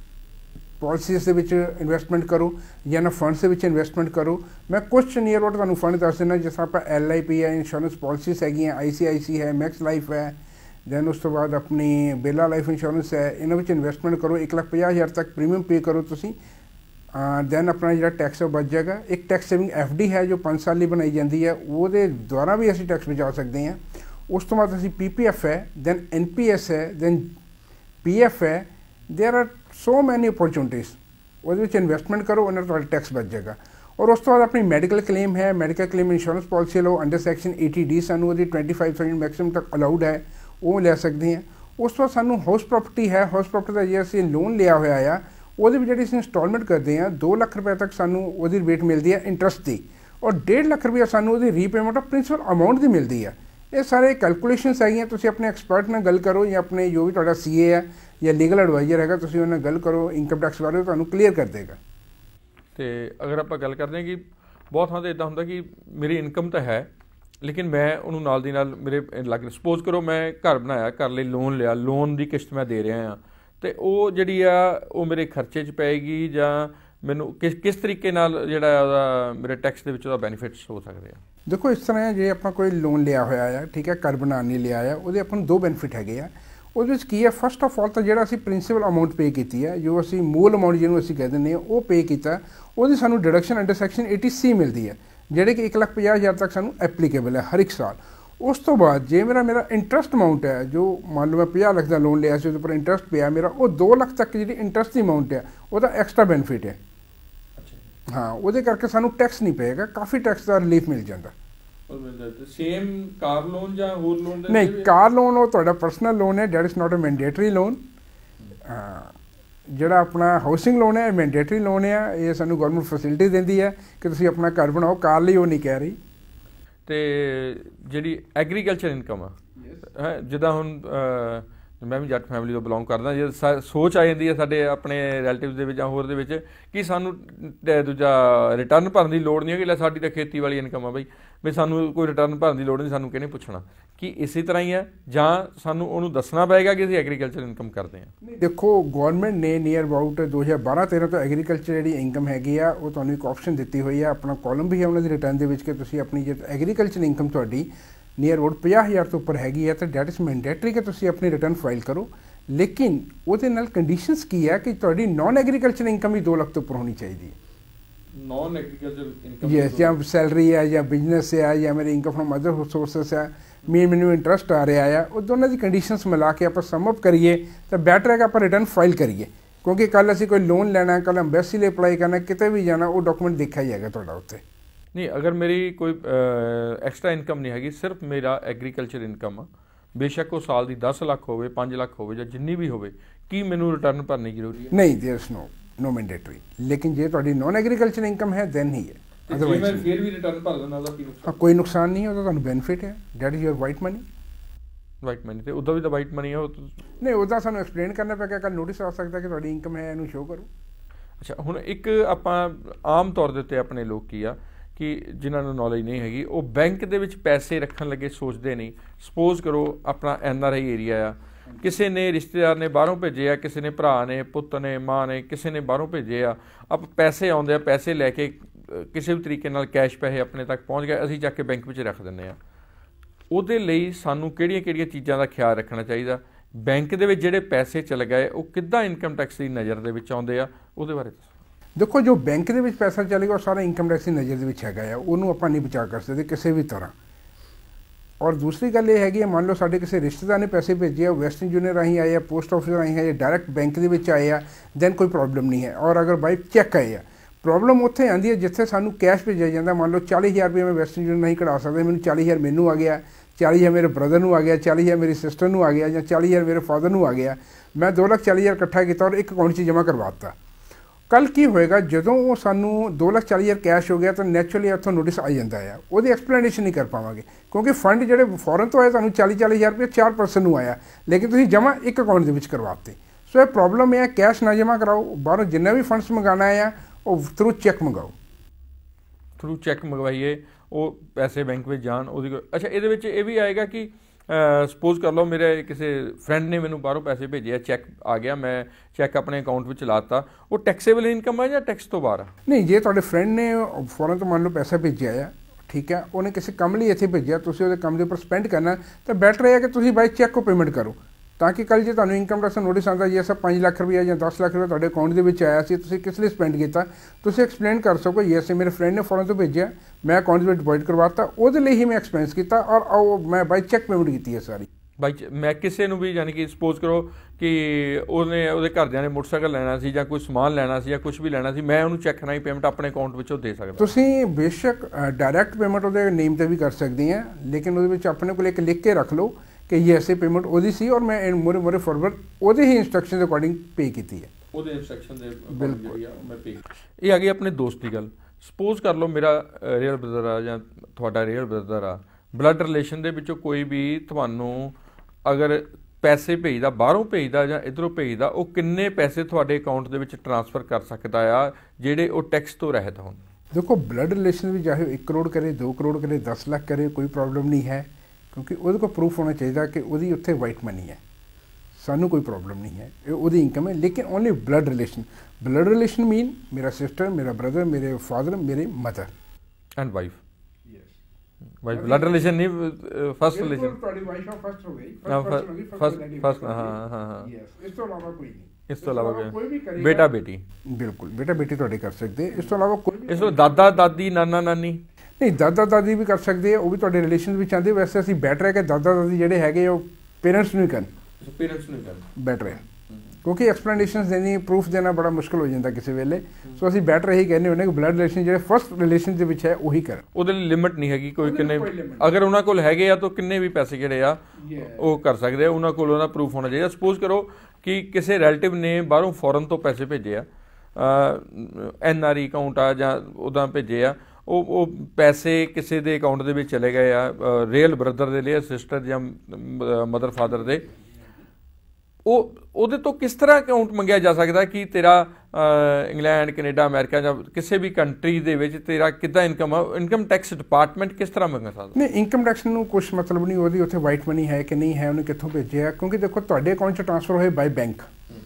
ਪੋਲਿਸੀਜ਼ ਦੇ ਵਿੱਚ ਇਨਵੈਸਟਮੈਂਟ ਕਰੋ ਜਾਂ ਨਾ ਫੰਡਸ ਦੇ ਵਿੱਚ ਇਨਵੈਸਟਮੈਂਟ ਕਰੋ। ਮੈਂ ਕੁਛ ਨੀਅਰ ਅਬਾਊਟ ਤੁਹਾਨੂੰ ਫੰਡ ਦੱਸ ਦਿੰਦਾ, ਜਿਸ ਤਰ੍ਹਾਂ ਆਪਾਂ ਐਲ ਆਈ ਪੀ ਹੈ, ਇੰਸ਼ੋਰੈਂਸ ਪੋਲਿਸੀਜ਼ ਹੈਗੀਆਂ, ਆਈ ਸੀ ਆਈ ਸੀ ਹੈ, ਮੈਕਸ ਲਾਈਫ ਹੈ, ਦੈਨ ਉਸ ਤੋਂ ਬਾਅਦ ਆਪਣੀ ਬੇਲਾ ਲਾਈਫ ਇੰਸ਼ੋਰੈਂਸ ਹੈ, ਇਹਨਾਂ ਵਿੱਚ ਇਨਵੈਸਟਮੈਂਟ ਕਰੋ। ਇੱਕ ਲੱਖ ਪੰਜਾਹ ਹਜ਼ਾਰ ਤੱਕ ਪ੍ਰੀਮੀਅਮ ਪੇ ਕਰੋ ਤੁਸੀਂ, ਦੈਨ ਆਪਣਾ ਜਿਹੜਾ ਟੈਕਸ ਉਹ ਬਚ ਜਾਏਗਾ। ਇੱਕ ਟੈਕਸ ਸੇਵਿੰਗ ਐਫ ਡੀ ਹੈ ਜੋ ਪੰਜ ਸਾਲ ਲਈ ਬਣਾਈ ਜਾਂਦੀ ਹੈ, ਉਹਦੇ ਦੁਆਰਾ ਵੀ ਅਸੀਂ ਟੈਕਸ ਬਚਾ ਸਕਦੇ ਹਾਂ। ਉਸ ਤੋਂ ਬਾਅਦ ਅਸੀਂ ਪੀ ਪੀ ਐਫ ਹੈ, ਦੈਨ ਐਨ ਪੀ ਐਸ ਹੈ, ਦੈਨ ਪੀ ਐਫ ਹੈ। ਦੇਰ ਆਰ ਸੋ ਮੈਨੀ ਅਪੋਰਚੁਨਿਟੀਜ਼, ਉਹਦੇ ਵਿੱਚ ਇਨਵੈਸਟਮੈਂਟ ਕਰੋ, ਉਹਨਾਂ ਦਾ ਤੁਹਾਡਾ ਟੈਕਸ ਬਚ ਜਾਏਗਾ। ਔਰ ਉਸ ਤੋਂ ਬਾਅਦ ਆਪਣੀ ਮੈਡੀਕਲ ਕਲੇਮ ਹੈ, ਮੈਡੀਕਲ ਕਲੇਮ ਇੰਸ਼ੋਰੈਂਸ ਪਾਲਿਸੀ ਲਓ, ਅੰਡਰ ਸੈਕਸ਼ਨ ਏਟੀ ਡੀ ਸਾਨੂੰ ਉਹਦੀ ਟਵੈਂਟੀ ਫਾਈਵ ਥਾਊਜ਼ੈਂਡ ਮੈਕਸਿਮਮ ਤੱਕ ਅਲਾਊਡ ਹੈ, ਉਹ ਲੈ ਸਕਦੇ ਹਾਂ। ਉਸ ਤੋਂ ਬਾਅਦ ਸਾਨੂੰ ਹਾਊਸ ਪ੍ਰੋਪਰਟੀ ਹੈ, ਹਾਊਸ ਪ੍ਰੋਪਰਟੀ ਦਾ ਜੇ ਅਸੀਂ ਲੋਨ ਲਿਆ ਹੋਇਆ ਆ ਉਹਦੇ ਵਿੱਚ ਜਿਹੜੀ ਅਸੀਂ ਇੰਸਟਾਲਮੈਂਟ ਕਰਦੇ ਹਾਂ ਦੋ ਲੱਖ ਰੁਪਏ ਤੱਕ ਸਾਨੂੰ ਉਹਦੀ ਰਿਬੇਟ ਮਿਲਦੀ ਹੈ ਇੰਟਰਸਟ ਦੀ, ਔਰ ਡੇਢ ਲੱਖ ਰੁਪਏ ਸਾਨੂੰ ਉਹਦੀ ਰੀਪੇਮੈਂਟ ਆਫ ਪ੍ਰਿੰਸੀਪਲ ਅਮਾਊਂਟ ਦੀ ਮਿਲਦੀ ਹੈ। ਇਹ ਸਾਰੇ ਕੈਲਕੂਲੇਸ਼ਨਸ ਹੈਗੀਆਂ, ਤੁਸੀਂ ਆਪਣੇ ਐਕਸਪਰਟ ਨਾਲ ਗੱਲ ਕਰੋ ਜਾਂ ਆਪਣੇ ਜੋ ਵੀ ਤੁਹਾਡਾ ਸੀ ਏ ਹੈ ਜਾਂ ਲੀਗਲ ਐਡਵਾਈਜ਼ਰ ਹੈਗਾ ਤੁਸੀਂ ਉਹਨਾਂ ਨਾਲ ਗੱਲ ਕਰੋ ਇਨਕਮ ਟੈਕਸ ਬਾਰੇ, ਤੁਹਾਨੂੰ ਕਲੀਅਰ ਕਰ ਦੇਗਾ। ਅਤੇ ਅਗਰ ਆਪਾਂ ਗੱਲ ਕਰਦੇ ਹਾਂ ਕਿ ਬਹੁਤ ਥਾਂ 'ਤੇ ਇੱਦਾਂ ਹੁੰਦਾ ਕਿ ਮੇਰੀ ਇਨਕਮ ਤਾਂ ਹੈ ਲੇਕਿਨ ਮੈਂ ਉਹਨੂੰ ਨਾਲ ਦੀ ਨਾਲ ਮੇਰੇ ਲੱਗ ਸਪੋਜ਼ ਕਰੋ ਮੈਂ ਘਰ ਬਣਾਇਆ, ਘਰ ਲਈ ਲੋਨ ਲਿਆ, ਲੋਨ ਦੀ ਕਿਸ਼ਤ ਮੈਂ ਦੇ ਰਿਹਾ ਹਾਂ ਅਤੇ ਉਹ ਜਿਹੜੀ ਆ ਉਹ ਮੇਰੇ ਖਰਚੇ 'ਚ ਪਏਗੀ ਜਾਂ ਮੈਨੂੰ ਕਿਸ ਕਿਸ ਤਰੀਕੇ ਨਾਲ ਜਿਹੜਾ ਉਹਦਾ ਮੇਰੇ ਟੈਕਸ ਦੇ ਵਿੱਚ ਉਹਦਾ ਬੈਨੀਫਿਟਸ ਹੋ ਸਕਦੇ ਆ? ਦੇਖੋ ਇਸ ਤਰ੍ਹਾਂ ਹੈ, ਜੇ ਆਪਾਂ ਕੋਈ ਲੋਨ ਲਿਆ ਹੋਇਆ ਆ ਠੀਕ ਹੈ, ਘਰ ਬਣਾਉਣ ਲਈ ਲਿਆ ਆ, ਉਹਦੇ ਆਪਾਂ ਨੂੰ ਦੋ ਬੈਨੀਫਿਟ ਹੈਗੇ ਆ। ਉਹਦੇ ਵਿੱਚ ਕੀ ਹੈ, ਫਸਟ ਆਫ ਆਲ ਤਾਂ ਜਿਹੜਾ ਅਸੀਂ ਪ੍ਰਿੰਸੀਪਲ ਅਮਾਊਂਟ ਪੇ ਕੀਤੀ ਹੈ, ਜੋ ਅਸੀਂ ਮੂਲ ਅਮਾਊਂਟ ਜਿਹਨੂੰ ਅਸੀਂ ਕਹਿ ਦਿੰਦੇ ਹਾਂ ਉਹ ਪੇ ਕੀਤਾ, ਉਹਦੀ ਸਾਨੂੰ deduction under section eighty C ਮਿਲਦੀ ਹੈ ਜਿਹੜੇ ਕਿ ਇੱਕ ਲੱਖ ਪੰਜਾਹ ਹਜ਼ਾਰ ਤੱਕ ਸਾਨੂੰ ਐਪਲੀਕੇਬਲ ਹੈ ਹਰ ਇੱਕ ਸਾਲ। ਉਸ ਤੋਂ ਬਾਅਦ ਜੇ ਮੇਰਾ ਮੇਰਾ ਇੰਟਰਸਟ ਅਮਾਊਂਟ ਹੈ, ਜੋ ਮੰਨ ਲਓ ਮੈਂ ਪੰਜਾਹ ਲੱਖ ਦਾ ਲੋਨ ਲਿਆ ਸੀ ਉਹਦੇ ਉੱਪਰ ਇੰਟਰਸਟ ਪਿਆ ਮੇਰਾ, ਉਹ ਦੋ ਲੱਖ ਤੱਕ ਜਿਹੜੀ ਇੰਟਰਸਟ ਦੀ ਅਮਾਊਂਟ ਹੈ ਉਹਦਾ ਐਕਸਟਰਾ ਬੈਨੀਫਿਟ ਹੈ। ਹਾਂ, ਉਹਦੇ ਕਰਕੇ ਸਾਨੂੰ ਟੈਕਸ ਨਹੀਂ ਪਏਗਾ, ਕਾਫੀ ਟੈਕਸ ਦਾ ਰਿਲੀਫ ਮਿਲ ਜਾਂਦਾ। ਸੇਮ ਕਾਰ ਲੋਨ ਜਾਂ ਹੋਰ ਲੋਨ? ਨਹੀਂ, ਕਾਰ ਲੋਨ ਉਹ ਤੁਹਾਡਾ ਪਰਸਨਲ ਲੋਨ ਹੈ, that is not a mandatory loan. ਜਿਹੜਾ ਆਪਣਾ ਹਾਊਸਿੰਗ ਲੋਨ ਹੈ ਇਹ ਮੈਂਡੇਟਰੀ ਲੋਨ ਹੈ, ਇਹ ਸਾਨੂੰ ਗਵਰਨਮੈਂਟ ਫੈਸਿਲਿਟੀ ਦਿੰਦੀ ਹੈ ਕਿ ਤੁਸੀਂ ਆਪਣਾ ਘਰ ਬਣਾਓ, ਕਾਰ ਲਈ ਉਹ ਨਹੀਂ ਕਹਿ ਰਹੀ। ਅਤੇ ਜਿਹੜੀ ਐਗਰੀਕਲਚਰ ਇਨਕਮ ਆ ਹੈ, ਜਿੱਦਾਂ ਹੁਣ ਮੈਂ ਵੀ ਜੱਟ ਫੈਮਿਲੀ ਤੋਂ ਬਿਲੋਂਗ ਕਰਦਾ, ਜੇ ਸੋਚ ਆ ਜਾਂਦੀ ਹੈ ਸਾਡੇ ਆਪਣੇ ਰਿਲੇਟਿਵਸ ਦੇ ਵਿੱਚ ਜਾਂ ਹੋਰ ਦੇ ਵਿੱਚ ਕਿ ਸਾਨੂੰ ਦੂਜਾ ਰਿਟਰਨ ਭਰਨ ਦੀ ਲੋੜ ਨਹੀਂ ਹੈ, ਕਿ ਸਾਡੀ ਤਾਂ ਖੇਤੀ ਵਾਲੀ ਇਨਕਮ ਆ ਬਈ ਵੀ ਸਾਨੂੰ ਕੋਈ ਰਿਟਰਨ ਭਰਨ ਦੀ ਲੋੜ ਨਹੀਂ, ਸਾਨੂੰ ਕਿਹਨੇ ਪੁੱਛਣਾ, ਕਿ ਇਸੇ ਤਰ੍ਹਾਂ ਹੀ ਹੈ ਜਾਂ ਸਾਨੂੰ ਉਹਨੂੰ ਦੱਸਣਾ ਪਏਗਾ ਕਿ ਅਸੀਂ ਐਗਰੀਕਲਚਰ ਇਨਕਮ ਕਰਦੇ ਹਾਂ? ਦੇਖੋ ਗੌਰਮੈਂਟ ਨੇ ਨੀਅਰ ਅਬਾਊਟ ਦੋ ਹਜ਼ਾਰ ਬਾਰਾਂ ਤੇਰਾਂ ਤੋਂ ਐਗਰੀਕਲਚਰ ਜਿਹੜੀ ਇਨਕਮ ਹੈਗੀ ਆ ਉਹ ਤੁਹਾਨੂੰ ਇੱਕ ਆਪਸ਼ਨ ਦਿੱਤੀ ਹੋਈ ਆ, ਆਪਣਾ ਕਾਲਮ ਵੀ ਹੈ ਉਹਨਾਂ ਦੀ ਰਿਟਰਨ ਦੇ ਵਿੱਚ ਕਿ ਤੁਸੀਂ ਆਪਣੀ ਜੇ ਐਗਰੀਕਲਚਰ ਇਨਕਮ ਤੁਹਾਡੀ ਨੀਅਰ ਅਬਾਊਟ ਪੰਜਾਹ ਹਜ਼ਾਰ ਤੋਂ ਉੱਪਰ ਹੈਗੀ ਹੈ ਤਾਂ ਡੈਟ ਇਜ਼ ਮੈਂਡੇਟਰੀ ਕਿ ਤੁਸੀਂ ਆਪਣੀ ਰਿਟਰਨ ਫਾਈਲ ਕਰੋ। ਲੇਕਿਨ ਉਹਦੇ ਨਾਲ ਕੰਡੀਸ਼ਨਸ ਕੀ ਹੈ ਕਿ ਤੁਹਾਡੀ ਨਾਨ ਐਗਰੀਕਲਚਰ ਇਨਕਮ ਵੀ ਦੋ ਲੱਖ ਤੋਂ ਉੱਪਰ ਹੋਣੀ ਚਾਹੀਦੀ ਹੈ। ਨਾਨ ਐਗਰੀਕਲਚਰ ਇਨਕਮ ਯੈਸ, ਜਾਂ ਸੈਲਰੀ ਹੈ ਜਾਂ ਬਿਜ਼ਨਸ ਹੈ ਜਾਂ ਮੇਰੀ ਇਨਕਮ ਫਰੋਮ ਅਦਰ ਸੋਰਸਿਸ ਹੈ, ਮੇਨ ਮੈਨੂੰ ਇੰਟਰਸਟ ਆ ਰਿਹਾ ਆ, ਉਹ ਦੋਨਾਂ ਦੀ ਕੰਡੀਸ਼ਨਸ ਮਿਲਾ ਕੇ ਆਪਾਂ ਸਮ ਅਪ ਕਰੀਏ ਤਾਂ ਬੈਟਰ ਹੈਗਾ ਆਪਾਂ ਰਿਟਰਨ ਫਾਈਲ ਕਰੀਏ, ਕਿਉਂਕਿ ਕੱਲ੍ਹ ਅਸੀਂ ਕੋਈ ਲੋਨ ਲੈਣਾ, ਕੱਲ੍ਹ ਅੰਬੈਸੀ ਲਈ ਅਪਲਾਈ ਕਰਨਾ, ਕਿਤੇ ਵੀ ਜਾਣਾ ਉਹ ਡਾਕੂਮੈਂਟ ਦੇਖਿਆ ਜਾਏਗਾ ਤੁਹਾਡਾ ਉੱਤੇ। ਨਹੀਂ, ਅਗਰ ਮੇਰੀ ਕੋਈ ਐਕਸਟਰਾ ਇਨਕਮ ਨਹੀਂ ਹੈਗੀ, ਸਿਰਫ ਮੇਰਾ ਐਗਰੀਕਲਚਰ ਇਨਕਮ ਆ, ਬੇਸ਼ੱਕ ਉਹ ਸਾਲ ਦੀ ਦਸ ਲੱਖ ਹੋਵੇ, ਪੰਜ ਲੱਖ ਹੋਵੇ ਜਾਂ ਜਿੰਨੀ ਵੀ ਹੋਵੇ, ਕੀ ਮੈਨੂੰ ਰਿਟਰਨ ਭਰਨੀ ਜ਼ਰੂਰੀ ਹੈ? ਨਹੀਂ, there is no no mandatory. ਲੇਕਿਨ ਜੇ ਤੁਹਾਡੀ ਨਾਨ ਐਗਰੀਕਲਚਰ ਇਨਕਮ ਹੈ ਦੈਨ ਹੀ ਹੈ, ਅਦਰਵਾਈਜ਼ ਫਿਰ ਵੀ ਰਿਟਰਨ ਭਰ ਦੇਣਾ ਉਹਦਾ ਕੀ ਨੁਕਸਾਨ? ਹਾਂ, ਕੋਈ ਨੁਕਸਾਨ ਨਹੀਂ ਹੈ, ਉਹਦਾ ਤੁਹਾਨੂੰ ਬੈਨੀਫਿਟ ਹੈ, that is your white money. White money, ਅਤੇ ਉੱਦਾਂ ਵੀ ਤਾਂ ਵਾਈਟ ਮਨੀ ਹੈ ਉਹ? ਨਹੀਂ, ਉਹਦਾ ਸਾਨੂੰ ਐਕਸਪਲੇਨ ਕਰਨਾ ਪਏਗਾ, ਕੱਲ੍ਹ ਨੋਟਿਸ ਆ ਸਕਦਾ ਕਿ ਤੁਹਾਡੀ ਇਨਕਮ ਹੈ, ਇਹਨੂੰ ਸ਼ੋਅ ਕਰੋ। ਅੱਛਾ, ਹੁਣ ਇੱਕ ਆਪਾਂ ਆਮ ਤੌਰ ਦੇ ਉੱਤੇ ਆਪਣੇ ਲੋਕ ਕੀ ਆ ਕਿ ਜਿਨ੍ਹਾਂ ਨੂੰ ਨੌਲੇਜ ਨਹੀਂ ਹੈਗੀ, ਉਹ ਬੈਂਕ ਦੇ ਵਿੱਚ ਪੈਸੇ ਰੱਖਣ ਲੱਗੇ ਸੋਚਦੇ ਨਹੀਂ। ਸਪੋਜ਼ ਕਰੋ ਆਪਣਾ ਐਨ ਆਰ ਆਈ ਏਰੀਆ ਆ, ਕਿਸੇ ਨੇ ਰਿਸ਼ਤੇਦਾਰ ਨੇ ਬਾਹਰੋਂ ਭੇਜੇ ਆ, ਕਿਸੇ ਨੇ ਭਰਾ ਨੇ, ਪੁੱਤ ਨੇ, ਮਾਂ ਨੇ, ਕਿਸੇ ਨੇ ਬਾਹਰੋਂ ਭੇਜੇ ਆ, ਆਪ ਪੈਸੇ ਆਉਂਦੇ ਆ, ਪੈਸੇ ਲੈ ਕੇ ਕਿਸੇ ਵੀ ਤਰੀਕੇ ਨਾਲ ਕੈਸ਼ ਪੈਸੇ ਆਪਣੇ ਤੱਕ ਪਹੁੰਚ ਗਏ, ਅਸੀਂ ਚੱਕ ਕੇ ਬੈਂਕ ਵਿੱਚ ਰੱਖ ਦਿੰਦੇ ਹਾਂ। ਉਹਦੇ ਲਈ ਸਾਨੂੰ ਕਿਹੜੀਆਂ ਕਿਹੜੀਆਂ ਚੀਜ਼ਾਂ ਦਾ ਖਿਆਲ ਰੱਖਣਾ ਚਾਹੀਦਾ? ਬੈਂਕ ਦੇ ਵਿੱਚ ਜਿਹੜੇ ਪੈਸੇ ਚਲੇ ਗਏ ਉਹ ਕਿੱਦਾਂ ਇਨਕਮ ਟੈਕਸ ਦੀ ਨਜ਼ਰ ਦੇ ਵਿੱਚ ਆਉਂਦੇ ਆ, ਉਹਦੇ ਬਾਰੇ ਦੱਸੋ। ਦੇਖੋ, ਜੋ ਬੈਂਕ ਦੇ ਵਿੱਚ ਪੈਸਾ ਚਲੇਗਾ ਉਹ ਸਾਰਾ ਇਨਕਮ ਟੈਕਸ ਦੀ ਨਜ਼ਰ ਦੇ ਵਿੱਚ ਹੈਗਾ ਆ, ਉਹਨੂੰ ਆਪਾਂ ਨਹੀਂ ਬਚਾ ਕਰ ਸਕਦੇ ਕਿਸੇ ਵੀ ਤਰ੍ਹਾਂ। ਔਰ ਦੂਸਰੀ ਗੱਲ ਇਹ ਹੈਗੀ ਹੈ, ਮੰਨ ਲਓ ਸਾਡੇ ਕਿਸੇ ਰਿਸ਼ਤੇਦਾਰ ਨੇ ਪੈਸੇ ਭੇਜੇ ਆ, ਵੈਸਟਰਨ ਯੂਨੀਅਨ ਰਾਹੀਂ ਆਏ ਆ, ਪੋਸਟ ਆਫਿਸ ਰਾਹੀਂ ਆਏ ਆ, ਡਾਇਰੈਕਟ ਬੈਂਕ ਦੇ ਵਿੱਚ ਆਏ ਆ, ਦੈਨ ਕੋਈ ਪ੍ਰੋਬਲਮ ਨਹੀਂ ਹੈ। ਔਰ ਅਗਰ ਬਾਈ ਚੈੱਕ ਆਏ ਆ, ਪ੍ਰੋਬਲਮ ਉੱਥੇ ਆਉਂਦੀ ਹੈ ਜਿੱਥੇ ਸਾਨੂੰ ਕੈਸ਼ ਭੇਜਿਆ ਜਾਂਦਾ। ਮੰਨ ਲਓ ਚਾਲੀ ਹਜ਼ਾਰ ਰੁਪਏ ਮੈਂ ਵੈਸਟਰਨ ਯੂਨੀਅਨ ਨਹੀਂ ਕਢਾ ਸਕਦਾ, ਮੈਨੂੰ ਚਾਲੀ ਹਜ਼ਾਰ ਮੈਨੂੰ ਆ ਗਿਆ, ਚਾਲੀ ਹਜ਼ਾਰ ਮੇਰੇ ਬ੍ਰਦਰ ਨੂੰ ਆ ਗਿਆ, ਚਾਲੀ ਹਜ਼ਾਰ ਮੇਰੀ ਸਿਸਟਰ ਨੂੰ ਆ ਗਿਆ, ਜਾਂ ਚਾਲੀ ਹਜ਼ਾਰ ਮੇਰੇ ਫਾਦਰ ਨੂੰ ਆ ਗਿਆ, ਮੈਂ ਦੋ ਲੱਖ ਚਾਲੀ ਹਜ਼ਾਰ ਇਕੱਠਾ ਕੀਤਾ ਔਰ ਇੱਕ ਅਕਾਊਂਟ 'ਚ ਜਮ੍ਹਾਂ ਕਰਵਾ ਦਿੱਤਾ। ਕੱਲ੍ਹ ਕੀ ਹੋਏਗਾ, ਜਦੋਂ ਉਹ ਸਾਨੂੰ ਦੋ ਲੱਖ ਚਾਲੀ ਹਜ਼ਾਰ ਕੈਸ਼ ਹੋ ਗਿਆ ਤਾਂ ਨੈਚੁਰਲੀ ਇੱਥੋਂ ਨੋਟਿਸ ਆ ਜਾਂਦਾ ਆ, ਉਹਦੀ ਐਕਸਪਲੇਨੇਸ਼ਨ ਨਹੀਂ ਕਰ ਪਾਵਾਂਗੇ ਕਿਉਂਕਿ ਫੰਡ ਜਿਹੜੇ ਫੋਰਨ ਤੋਂ ਆਏ ਤੁਹਾਨੂੰ ਚਾਲੀ ਚਾਲੀ ਹਜ਼ਾਰ ਰੁਪਏ ਚਾਰ ਪਰਸਨ ਨੂੰ ਆਇਆ, ਲੇਕਿਨ ਤੁਸੀਂ ਜਮ੍ਹਾਂ ਇੱਕ ਅਕਾਊਂਟ ਦੇ ਵਿੱਚ ਕਰਵਾ ਦਿੱਤੇ। ਸੋ ਇਹ ਪ੍ਰੋਬਲਮ ਇਹ ਹੈ, ਕੈਸ਼ ਨਾ ਜਮ੍ਹਾਂ ਕਰਾਓ, ਬਾਹਰੋਂ ਜਿੰਨਾ ਵੀ ਫੰਡਸ ਮੰਗਾਉਣਾ ਆ ਉਹ ਥਰੂ ਚੈੱਕ ਮੰਗਾਓ, ਥਰੂ ਚੈੱਕ ਮੰਗਵਾਈਏ, ਉਹ ਪੈਸੇ ਬੈਂਕ ਵਿੱਚ ਜਾਣ ਉਹਦੀ। ਅੱਛਾ, ਇਹਦੇ ਵਿੱਚ ਇਹ ਵੀ ਆਏਗਾ ਕਿ ਸਪੋਜ਼ ਕਰ ਲਓ ਮੇਰੇ ਕਿਸੇ ਫਰੈਂਡ ਨੇ ਮੈਨੂੰ ਬਾਹਰੋਂ ਪੈਸੇ ਭੇਜੇ ਆ, ਚੈੱਕ ਆ ਗਿਆ, ਮੈਂ ਚੈੱਕ ਆਪਣੇ ਅਕਾਊਂਟ ਵਿੱਚ ਲਾ ਦਿੱਤਾ, ਉਹ ਟੈਕਸੇਬਲ ਇਨਕਮ ਹੈ ਜਾਂ ਟੈਕਸ ਤੋਂ ਬਾਹਰ ਆ? ਨਹੀਂ, ਜੇ ਤੁਹਾਡੇ ਫਰੈਂਡ ਨੇ ਫੋਰਨ ਤੋਂ ਮੰਨ ਲਓ ਪੈਸਾ ਭੇਜਿਆ ਆ, ਠੀਕ ਹੈ, ਉਹਨੇ ਕਿਸੇ ਕੰਮ ਲਈ ਇੱਥੇ ਭੇਜਿਆ, ਤੁਸੀਂ ਉਹਦੇ ਕੰਮ ਦੇ ਉੱਪਰ ਸਪੈਂਡ ਕਰਨਾ, ਤਾਂ ਬੈਟਰ ਹੈ ਕਿ ਤੁਸੀਂ ਬਾਈ ਚੈੱਕ ਕੋ ਪੇਮੈਂਟ ਕਰੋ, ਤਾਂ ਕਿ ਕੱਲ੍ਹ ਜੇ ਤੁਹਾਨੂੰ ਇਨਕਮ ਟੈਕਸ ਨੋਟਿਸ ਆਉਂਦਾ ਜੀ ਐਸਾ ਪੰਜ ਲੱਖ ਰੁਪਈਆ ਜਾਂ ਦਸ ਲੱਖ ਰੁਪਏ ਤੁਹਾਡੇ ਅਕਾਊਂਟ ਦੇ ਵਿੱਚ ਆਇਆ ਸੀ, ਤੁਸੀਂ ਕਿਸ ਲਈ ਸਪੈਂਡ ਕੀਤਾ, ਤੁਸੀਂ ਐਕਸਪਲੇਨ ਕਰ ਸਕੋ ਯੈਸ ਮੇਰੇ ਫਰੈਂਡ ਨੇ ਫੋਰਨ ਤੋਂ ਭੇਜਿਆ, ਮੈਂ ਅਕਾਊਂਟ ਦੇ ਵਿੱਚ ਡਿਪੋਜ਼ਿਟ ਕਰਵਾਤਾ, ਉਹਦੇ ਲਈ ਹੀ ਮੈਂ ਐਕਸਪੈਂਸ ਕੀਤਾ ਔਰ ਉਹ ਮੈਂ ਬਾਈ ਚੈੱਕ ਪੇਮੈਂਟ ਕੀਤੀ ਹੈ ਸਾਰੀ। ਬਾਈ ਮੈਂ ਕਿਸੇ ਨੂੰ ਵੀ ਯਾਨੀ ਕਿ ਸਪੋਜ਼ ਕਰੋ ਕਿ ਉਹਨੇ ਉਹਦੇ ਘਰਦਿਆਂ ਨੇ ਮੋਟਰਸਾਈਕਲ ਲੈਣਾ ਸੀ ਜਾਂ ਕੋਈ ਸਮਾਨ ਲੈਣਾ ਸੀ ਜਾਂ ਕੁਛ ਵੀ ਲੈਣਾ ਸੀ, ਮੈਂ ਉਹਨੂੰ ਚੈੱਕ ਰਾਹੀਂ ਪੇਮੈਂਟ ਆਪਣੇ ਅਕਾਊਂਟ ਵਿੱਚੋਂ ਦੇ ਸਕਦਾ? ਤੁਸੀਂ ਬੇਸ਼ੱਕ ਡਾਇਰੈਕਟ ਪੇਮੈਂਟ ਉਹਦੇ ਨੇਮ 'ਤੇ ਵੀ ਕਰ ਸਕਦੇ ਆ, ਲੇਕਿਨ ਉਹਦੇ ਵਿੱਚ ਆਪਣੇ ਕੋਲ ਇੱਕ ਲਿਖ ਕੇ ਰੱਖ ਲਓ कि यस ये पेमेंट ਉਹਦੀ ਸੀ और मैं मोरे मोरे फॉरवर्ड ਉਹਦੇ ही इंस्ट्रक्शन ਦੇ ਅਕੋਰਡਿੰਗ पे ਕੀਤੀ ਹੈ ਉਹਦੇ ਇੰਸਟਰਕਸ਼ਨ ਦੇ ਬਿਲਕੁਲ ਮੈਂ ਪੇ। ਇਹ ਆ ਗਈ ਆਪਣੇ ਦੋਸਤ ਦੀ ਗੱਲ। ਸਪੋਜ਼ ਕਰ ਲਓ ਮੇਰਾ ਰੀਅਲ ਬ੍ਰਦਰ ਆ ਜਾਂ ਤੁਹਾਡਾ ਰੀਅਲ ਬ੍ਰਦਰ ਆ, ਬਲੱਡ ਰਿਲੇਸ਼ਨ ਦੇ ਵਿੱਚੋਂ ਕੋਈ ਵੀ ਤੁਹਾਨੂੰ ਅਗਰ ਪੈਸੇ ਭੇਜਦਾ, ਬਾਹਰੋਂ ਭੇਜਦਾ ਜਾਂ ਇੱਧਰੋਂ ਭੇਜਦਾ, ਉਹ ਕਿੰਨੇ ਪੈਸੇ ਤੁਹਾਡੇ ਅਕਾਊਂਟ ਦੇ ਵਿੱਚ ਟ੍ਰਾਂਸਫਰ ਕਰ ਸਕਦਾ ਆ ਜਿਹੜੇ ਉਹ ਟੈਕਸ ਤੋਂ ਰਹਿਤ ਹੋਣ? देखो ब्लड रिलेशन भी चाहे एक करोड़ करे, दो करोड़ करे, दस लाख करे, कोई प्रॉब्लम नहीं है, क्योंकि वो को प्रूफ होना चाहिए कि वो उत्थे वाइट मनी है, सानू कोई प्रॉब्लम नहीं है, वो इनकम है। लेकिन only blood relation, blood relation mean मेरा सिस्टर, मेरा ब्रदर, मेरे फादर, मेरी mother and wife. Wife blood relation नहीं, फर्स्ट रिलेशन फर्स्ट हो गई, फर्स्ट। हाँ हाँ हाँ, इस तो अलावा कोई नहीं, ਇਸ ਤੋਂ ਇਲਾਵਾ ਬੇਟਾ ਬੇਟੀ? ਬਿਲਕੁਲ ਬੇਟਾ ਬੇਟੀ ਤੁਹਾਡੇ ਕਰ ਸਕਦੇ। ਇਸ ਤੋਂ ਇਲਾਵਾ ਕੋਈ, ਇਸ ਤੋਂ ਦਾਦਾ ਦਾਦੀ, ਨਾਨਾ ਨਾਨੀ? ਨਹੀਂ, ਦਾਦਾ ਦਾਦੀ ਵੀ ਕਰ ਸਕਦੇ ਆ, ਉਹ ਵੀ ਤੁਹਾਡੇ ਰਿਲੇਸ਼ਨ ਵਿੱਚ ਆਉਂਦੇ। ਵੈਸੇ ਅਸੀਂ ਬੈਟਰ ਹੈ ਕਿ ਦਾਦਾ ਦਾਦੀ ਜਿਹੜੇ ਹੈਗੇ ਉਹ ਪੇਰੈਂਟਸ ਨੂੰ ਹੀ ਕਰਨ, ਪੇਰੈਂਟਸ ਨੂੰ ਹੀ ਕਰਨ ਬੈਟਰ ਹੈ, ਕਿਉਂਕਿ ਐਕਸਪਲੇਨੇਸ਼ਨਸ ਦੇਣੀ, ਪ੍ਰੂਫ ਦੇਣਾ ਬੜਾ ਮੁਸ਼ਕਿਲ ਹੋ ਜਾਂਦਾ ਕਿਸੇ ਵੇਲੇ। ਸੋ ਅਸੀਂ ਬੈਟਰ ਇਹੀ ਕਹਿੰਦੇ ਹੁੰਦੇ ਕਿ ਬਲੱਡ ਰਿਲੇਸ਼ਨ ਜਿਹੜੇ ਫਸਟ ਰਿਲੇਸ਼ਨ ਦੇ ਵਿੱਚ ਹੈ ਉਹੀ ਕਰਨ। ਉਹਦੇ ਲਈ ਲਿਮਿਟ ਨਹੀਂ ਹੈਗੀ ਕੋਈ, ਕਿੰਨੇ ਅਗਰ ਉਹਨਾਂ ਕੋਲ ਹੈਗੇ ਆ ਤਾਂ ਕਿੰਨੇ ਵੀ ਪੈਸੇ ਜਿਹੜੇ ਆ ਉਹ ਕਰ ਸਕਦੇ ਆ, ਉਹਨਾਂ ਕੋਲ ਉਹਦਾ ਪ੍ਰੂਫ ਹੋਣਾ ਚਾਹੀਦਾ। ਸਪੋਜ਼ ਕਰੋ ਕਿ ਕਿਸੇ ਰਿਲੇਟਿਵ ਨੇ ਬਾਹਰੋਂ ਫੋਰਨ ਤੋਂ ਪੈਸੇ ਭੇਜੇ ਆ, ਐਨ ਆਰ ਈ ਅਕਾਊਂਟ ਆ ਜਾਂ ਉੱਦਾਂ ਭੇਜੇ ਆ, ਉਹ ਉਹ ਪੈਸੇ ਕਿਸੇ ਦੇ ਅਕਾਊਂਟ ਦੇ ਵਿੱਚ ਚਲੇ ਗਏ ਆ, ਰੀਅਲ ਬ੍ਰਦਰ ਦੇ ਲਈ, ਸਿਸਟਰ ਜਾਂ ਮਦਰ ਫਾਦਰ ਦੇ, ਉਹ ਉਹਦੇ ਤੋਂ ਕਿਸ ਤਰ੍ਹਾਂ ਅਕਾਊਂਟ ਮੰਗਿਆ ਜਾ ਸਕਦਾ ਕਿ ਤੇਰਾ ਇੰਗਲੈਂਡ, ਕੈਨੇਡਾ, ਅਮਰੀਕਾ ਜਾਂ ਕਿਸੇ ਵੀ ਕੰਟਰੀ ਦੇ ਵਿੱਚ ਤੇਰਾ ਕਿੱਦਾਂ ਇਨਕਮ ਆ? ਇਨਕਮ ਟੈਕਸ ਡਿਪਾਰਟਮੈਂਟ ਕਿਸ ਤਰ੍ਹਾਂ ਮੰਗ ਸਕਦਾ? ਨਹੀਂ, ਇਨਕਮ ਟੈਕਸ ਨੂੰ ਕੁਛ ਮਤਲਬ ਨਹੀਂ ਉਹਦੀ ਉੱਥੇ ਵਾਈਟ ਮਨੀ ਹੈ ਕਿ ਨਹੀਂ ਹੈ, ਉਹਨੇ ਕਿੱਥੋਂ ਭੇਜਿਆ, ਕਿਉਂਕਿ ਦੇਖੋ ਤੁਹਾਡੇ ਅਕਾਊਂਟ 'ਚ ਟ੍ਰਾਂਸਫਰ ਹੋਏ ਬਾਈ ਬੈਂਕ,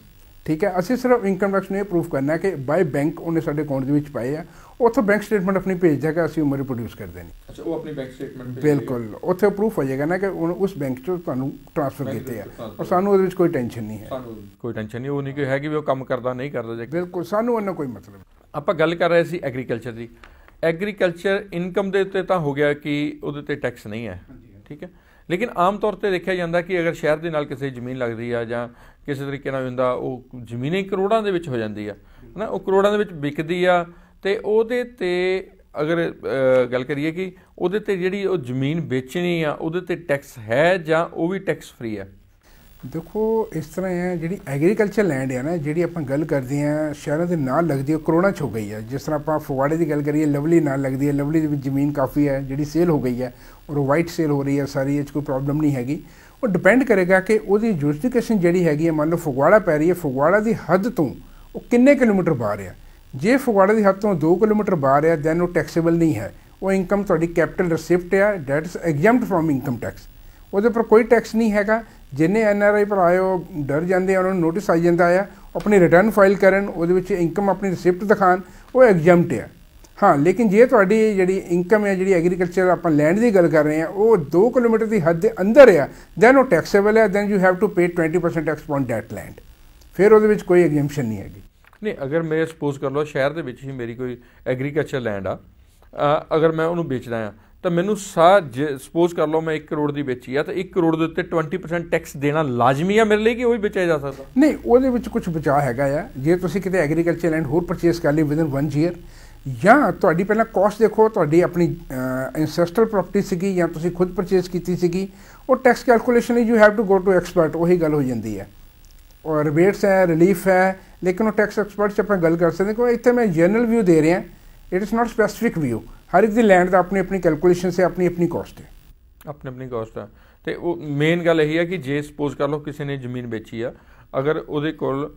ਠੀਕ ਹੈ। ਅਸੀਂ ਸਿਰਫ ਇਨਕਮ ਟੈਕਸ ਨੂੰ ਇਹ ਪ੍ਰੂਫ ਕਰਨਾ ਕਿ ਬਾਈ ਬੈਂਕ ਉਹਨੇ ਸਾਡੇ ਅਕਾਊਂਟ ਦੇ ਵਿੱਚ ਪਾਏ ਆ, ਉੱਥੋਂ ਬੈਂਕ ਸਟੇਟਮੈਂਟ ਆਪਣੀ ਭੇਜ ਜਾਏਗਾ, ਅਸੀਂ ਉਹ ਪ੍ਰੋਡਿਊਸ ਕਰ ਦੇਣੀ। ਅੱਛਾ, ਉਹ ਆਪਣੀ ਬੈਂਕ ਸਟੇਟਮੈਂਟ ਬਿਲਕੁਲ ਉੱਥੇ ਪ੍ਰੂਫ ਹੋ ਜਾਏਗਾ ਨਾ ਕਿ ਉਸ ਬੈਂਕ 'ਚੋਂ ਤੁਹਾਨੂੰ ਟ੍ਰਾਂਸਫਰ ਕੀਤੇ ਆ, ਔਰ ਸਾਨੂੰ ਉਹਦੇ ਵਿੱਚ ਕੋਈ ਟੈਨਸ਼ਨ ਨਹੀਂ ਹੈ। ਸਾਨੂੰ ਕੋਈ ਟੈਨਸ਼ਨ ਨਹੀਂ, ਉਹ ਨਹੀਂ ਕੋਈ ਹੈਗੀ ਵੀ ਉਹ ਕੰਮ ਕਰਦਾ ਨਹੀਂ ਕਰਦਾ। ਬਿਲਕੁਲ, ਸਾਨੂੰ ਉਹਨਾਂ ਕੋਈ ਮਤਲਬ। ਆਪਾਂ ਗੱਲ ਕਰ ਰਹੇ ਸੀ ਐਗਰੀਕਲਚਰ ਦੀ। ਐਗਰੀਕਲਚਰ ਇਨਕਮ ਦੇ ਉੱਤੇ ਤਾਂ ਹੋ ਗਿਆ ਕਿ ਉਹਦੇ 'ਤੇ ਟੈਕਸ ਨਹੀਂ ਹੈ, ਠੀਕ ਹੈ। ਲੇਕਿਨ ਆਮ ਤੌਰ 'ਤੇ ਦੇਖਿਆ ਜਾਂਦਾ ਕਿ ਅਗਰ ਸ਼ਹਿਰ ਦੇ ਨਾਲ ਕਿਸੇ ਜ਼ਮੀਨ ਲੱਗਦੀ ਆ ਜਾਂ ਕਿਸੇ ਤਰੀਕੇ ਨਾਲ ਹੁੰਦਾ, ਉਹ ਜ਼ਮੀਨ ਹੀ ਕਰੋੜਾਂ ਦੇ ਵਿੱਚ ਹੋ ਜਾਂਦੀ ਆ, ਹੈ ਨਾ, ਉਹ ਕਰੋੜਾਂ ਦੇ ਵਿੱਚ ਵਿਕਦੀ ਆ, ਅਤੇ ਉਹਦੇ 'ਤੇ ਅਗਰ ਗੱਲ ਕਰੀਏ ਕਿ ਉਹਦੇ 'ਤੇ ਜਿਹੜੀ ਉਹ ਜ਼ਮੀਨ ਵੇਚਣੀ ਆ ਉਹਦੇ 'ਤੇ ਟੈਕਸ ਹੈ ਜਾਂ ਉਹ ਵੀ ਟੈਕਸ ਫਰੀ ਹੈ? ਦੇਖੋ ਇਸ ਤਰ੍ਹਾਂ ਹੈ, ਜਿਹੜੀ ਐਗਰੀਕਲਚਰ ਲੈਂਡ ਹੈ ਨਾ, ਜਿਹੜੀ ਆਪਾਂ ਗੱਲ ਕਰਦੇ ਹਾਂ ਸ਼ਹਿਰਾਂ ਦੇ ਨਾਲ ਲੱਗਦੀ ਹੈ, ਕਰੋੜਾਂ 'ਚ ਹੋ ਗਈ ਹੈ। ਜਿਸ ਤਰ੍ਹਾਂ ਆਪਾਂ ਫਗਵਾੜੇ ਦੀ ਗੱਲ ਕਰੀਏ, ਲਵਲੀ ਨਾਲ ਲੱਗਦੀ ਹੈ, ਲਵਲੀ ਦੇ ਵਿੱਚ ਜ਼ਮੀਨ ਕਾਫੀ ਹੈ ਜਿਹੜੀ ਸੇਲ ਹੋ ਗਈ ਹੈ, ਔਰ ਉਹ ਵਾਈਟ ਸੇਲ ਹੋ ਰਹੀ ਹੈ ਸਾਰੀ, ਇਹ 'ਚ ਕੋਈ ਪ੍ਰੋਬਲਮ ਨਹੀਂ ਹੈਗੀ। ਉਹ ਡਿਪੈਂਡ ਕਰੇਗਾ ਕਿ ਉਹਦੀ ਜੁਰਿਸਡਿਕਸ਼ਨ ਜਿਹੜੀ ਹੈਗੀ ਹੈ, ਮੰਨ ਲਓ ਫਗਵਾੜਾ ਪੈ ਰਹੀ ਹੈ, ਫਗਵਾੜਾ ਦੀ ਹੱਦ ਤੋਂ ਉਹ ਕਿੰਨੇ ਕਿਲੋਮੀਟਰ ਬਾਹਰ ਆ। ਜੇ ਫਗਵਾੜੇ ਦੀ ਹੱਦ ਤੋਂ ਦੋ ਕਿਲੋਮੀਟਰ ਬਾਹਰ ਆ, ਦੈਨ ਉਹ ਟੈਕਸੇਬਲ ਨਹੀਂ ਹੈ। ਉਹ ਇਨਕਮ ਤੁਹਾਡੀ ਕੈਪੀਟਲ ਰਿਸਿਪਟ ਆ, that is exempt from income tax, ਉਹਦੇ ਉੱਪਰ ਕੋਈ ਟੈਕਸ ਨਹੀਂ ਹੈਗਾ। ਜਿੰਨੇ ਐਨ ਆਰ ਆਈ ਭਰਾ ਉਹ ਡਰ ਜਾਂਦੇ ਆ, ਉਹਨਾਂ ਨੂੰ ਨੋਟਿਸ ਆਈ ਜਾਂਦਾ ਆ, ਆਪਣੀ ਰਿਟਰਨ ਫਾਈਲ ਕਰਨ, ਉਹਦੇ ਵਿੱਚ ਇਨਕਮ ਆਪਣੀ ਰਿਸਿਪਟ ਦਿਖਾਉਣ, ਉਹ ਐਗਜ਼ੈਂਪਟ ਆ। ਹਾਂ, ਲੇਕਿਨ ਜੇ ਤੁਹਾਡੀ ਜਿਹੜੀ ਇਨਕਮ ਹੈ, ਜਿਹੜੀ ਐਗਰੀਕਲਚਰ ਆਪਾਂ ਲੈਂਡ ਦੀ ਗੱਲ ਕਰ ਰਹੇ ਹਾਂ, ਉਹ ਦੋ ਕਿਲੋਮੀਟਰ ਦੀ ਹੱਦ ਦੇ ਅੰਦਰ ਆ, ਦੈਨ ਉਹ ਟੈਕਸੇਬਲ ਹੈ, then you have to pay twenty percent tax on that land, ਫਿਰ ਉਹਦੇ ਵਿੱਚ ਕੋਈ ਐਗਜ਼ੈਂਪਸ਼ਨ ਨਹੀਂ ਹੈਗੀ। ਨਹੀਂ, ਅਗਰ ਮੈਂ ਸਪੋਜ਼ ਕਰ ਲਓ ਸ਼ਹਿਰ ਦੇ ਵਿੱਚ ਹੀ ਮੇਰੀ ਕੋਈ ਐਗਰੀਕਲਚਰ ਲੈਂਡ ਆ, ਅਗਰ ਮੈਂ ਉਹਨੂੰ ਵੇਚਦਾ ਹਾਂ ਤਾਂ ਮੈਨੂੰ ਸਾ ਜੇ ਸਪੋਜ਼ ਕਰ ਲਓ ਮੈਂ ਇੱਕ ਕਰੋੜ ਦੀ ਵੇਚੀ ਆ, ਤਾਂ ਇੱਕ ਕਰੋੜ ਦੇ ਉੱਤੇ ਟਵੈਂਟੀ ਪਰਸੈਂਟ ਟੈਕਸ ਦੇਣਾ ਲਾਜ਼ਮੀ ਆ ਮੇਰੇ ਲਈ ਕਿ ਉਹ ਵੀ ਵੇਚਿਆ ਜਾ ਸਕਦਾ? ਨਹੀਂ, ਉਹਦੇ ਵਿੱਚ ਕੁਝ ਬਚਾਅ ਹੈਗਾ ਆ। ਜੇ ਤੁਸੀਂ ਕਿਤੇ ਐਗਰੀਕਲਚਰ ਲੈਂਡ ਹੋਰ ਪਰਚੇਸ ਕਰ ਲਈ ਵਿਦਨ ਵਨ ਈਅਰ, ਜਾਂ ਤੁਹਾਡੀ ਪਹਿਲਾਂ ਕੋਸਟ ਦੇਖੋ, ਤੁਹਾਡੀ ਆਪਣੀ ਐਂਸੈਸਟਰਲ ਪ੍ਰੋਪਰਟੀ ਸੀਗੀ ਜਾਂ ਤੁਸੀਂ ਖੁਦ ਪਰਚੇਸ ਕੀਤੀ ਸੀਗੀ, ਉਹ ਟੈਕਸ ਕੈਲਕੂਲੇਸ਼ਨ ਲਈ you have to go to expert, ਉਹੀ ਗੱਲ ਹੋ ਜਾਂਦੀ ਹੈ। ਔਰ ਰਿਬੇਟਸ ਹੈ, ਰਿਲੀਫ ਹੈ, ਲੇਕਿਨ ਉਹ ਟੈਕਸ ਐਕਸਪਰਟ 'ਚ ਆਪਾਂ ਗੱਲ ਕਰ ਸਕਦੇ ਕਿਉਂਕਿ ਇੱਥੇ ਮੈਂ ਜਨਰਲ ਵਿਊ ਦੇ ਰਿਹਾ, it is not specific view. ਹਰ ਇੱਕ ਦੀ ਲੈਂਡ ਦਾ ਆਪਣੀ ਆਪਣੀ ਕੈਲਕੂਲੇਸ਼ਨ ਸੇ ਆਪਣੀ ਆਪਣੀ ਕੋਸਟ ਹੈ, ਆਪਣੀ ਆਪਣੀ ਕੋਸਟ ਆ। ਅਤੇ ਉਹ ਮੇਨ ਗੱਲ ਇਹੀ ਹੈ ਕਿ ਜੇ ਸਪੋਜ਼ ਕਰ ਲਓ ਕਿਸੇ ਨੇ ਜ਼ਮੀਨ ਵੇਚੀ ਆ, ਅਗਰ ਉਹਦੇ ਕੋਲ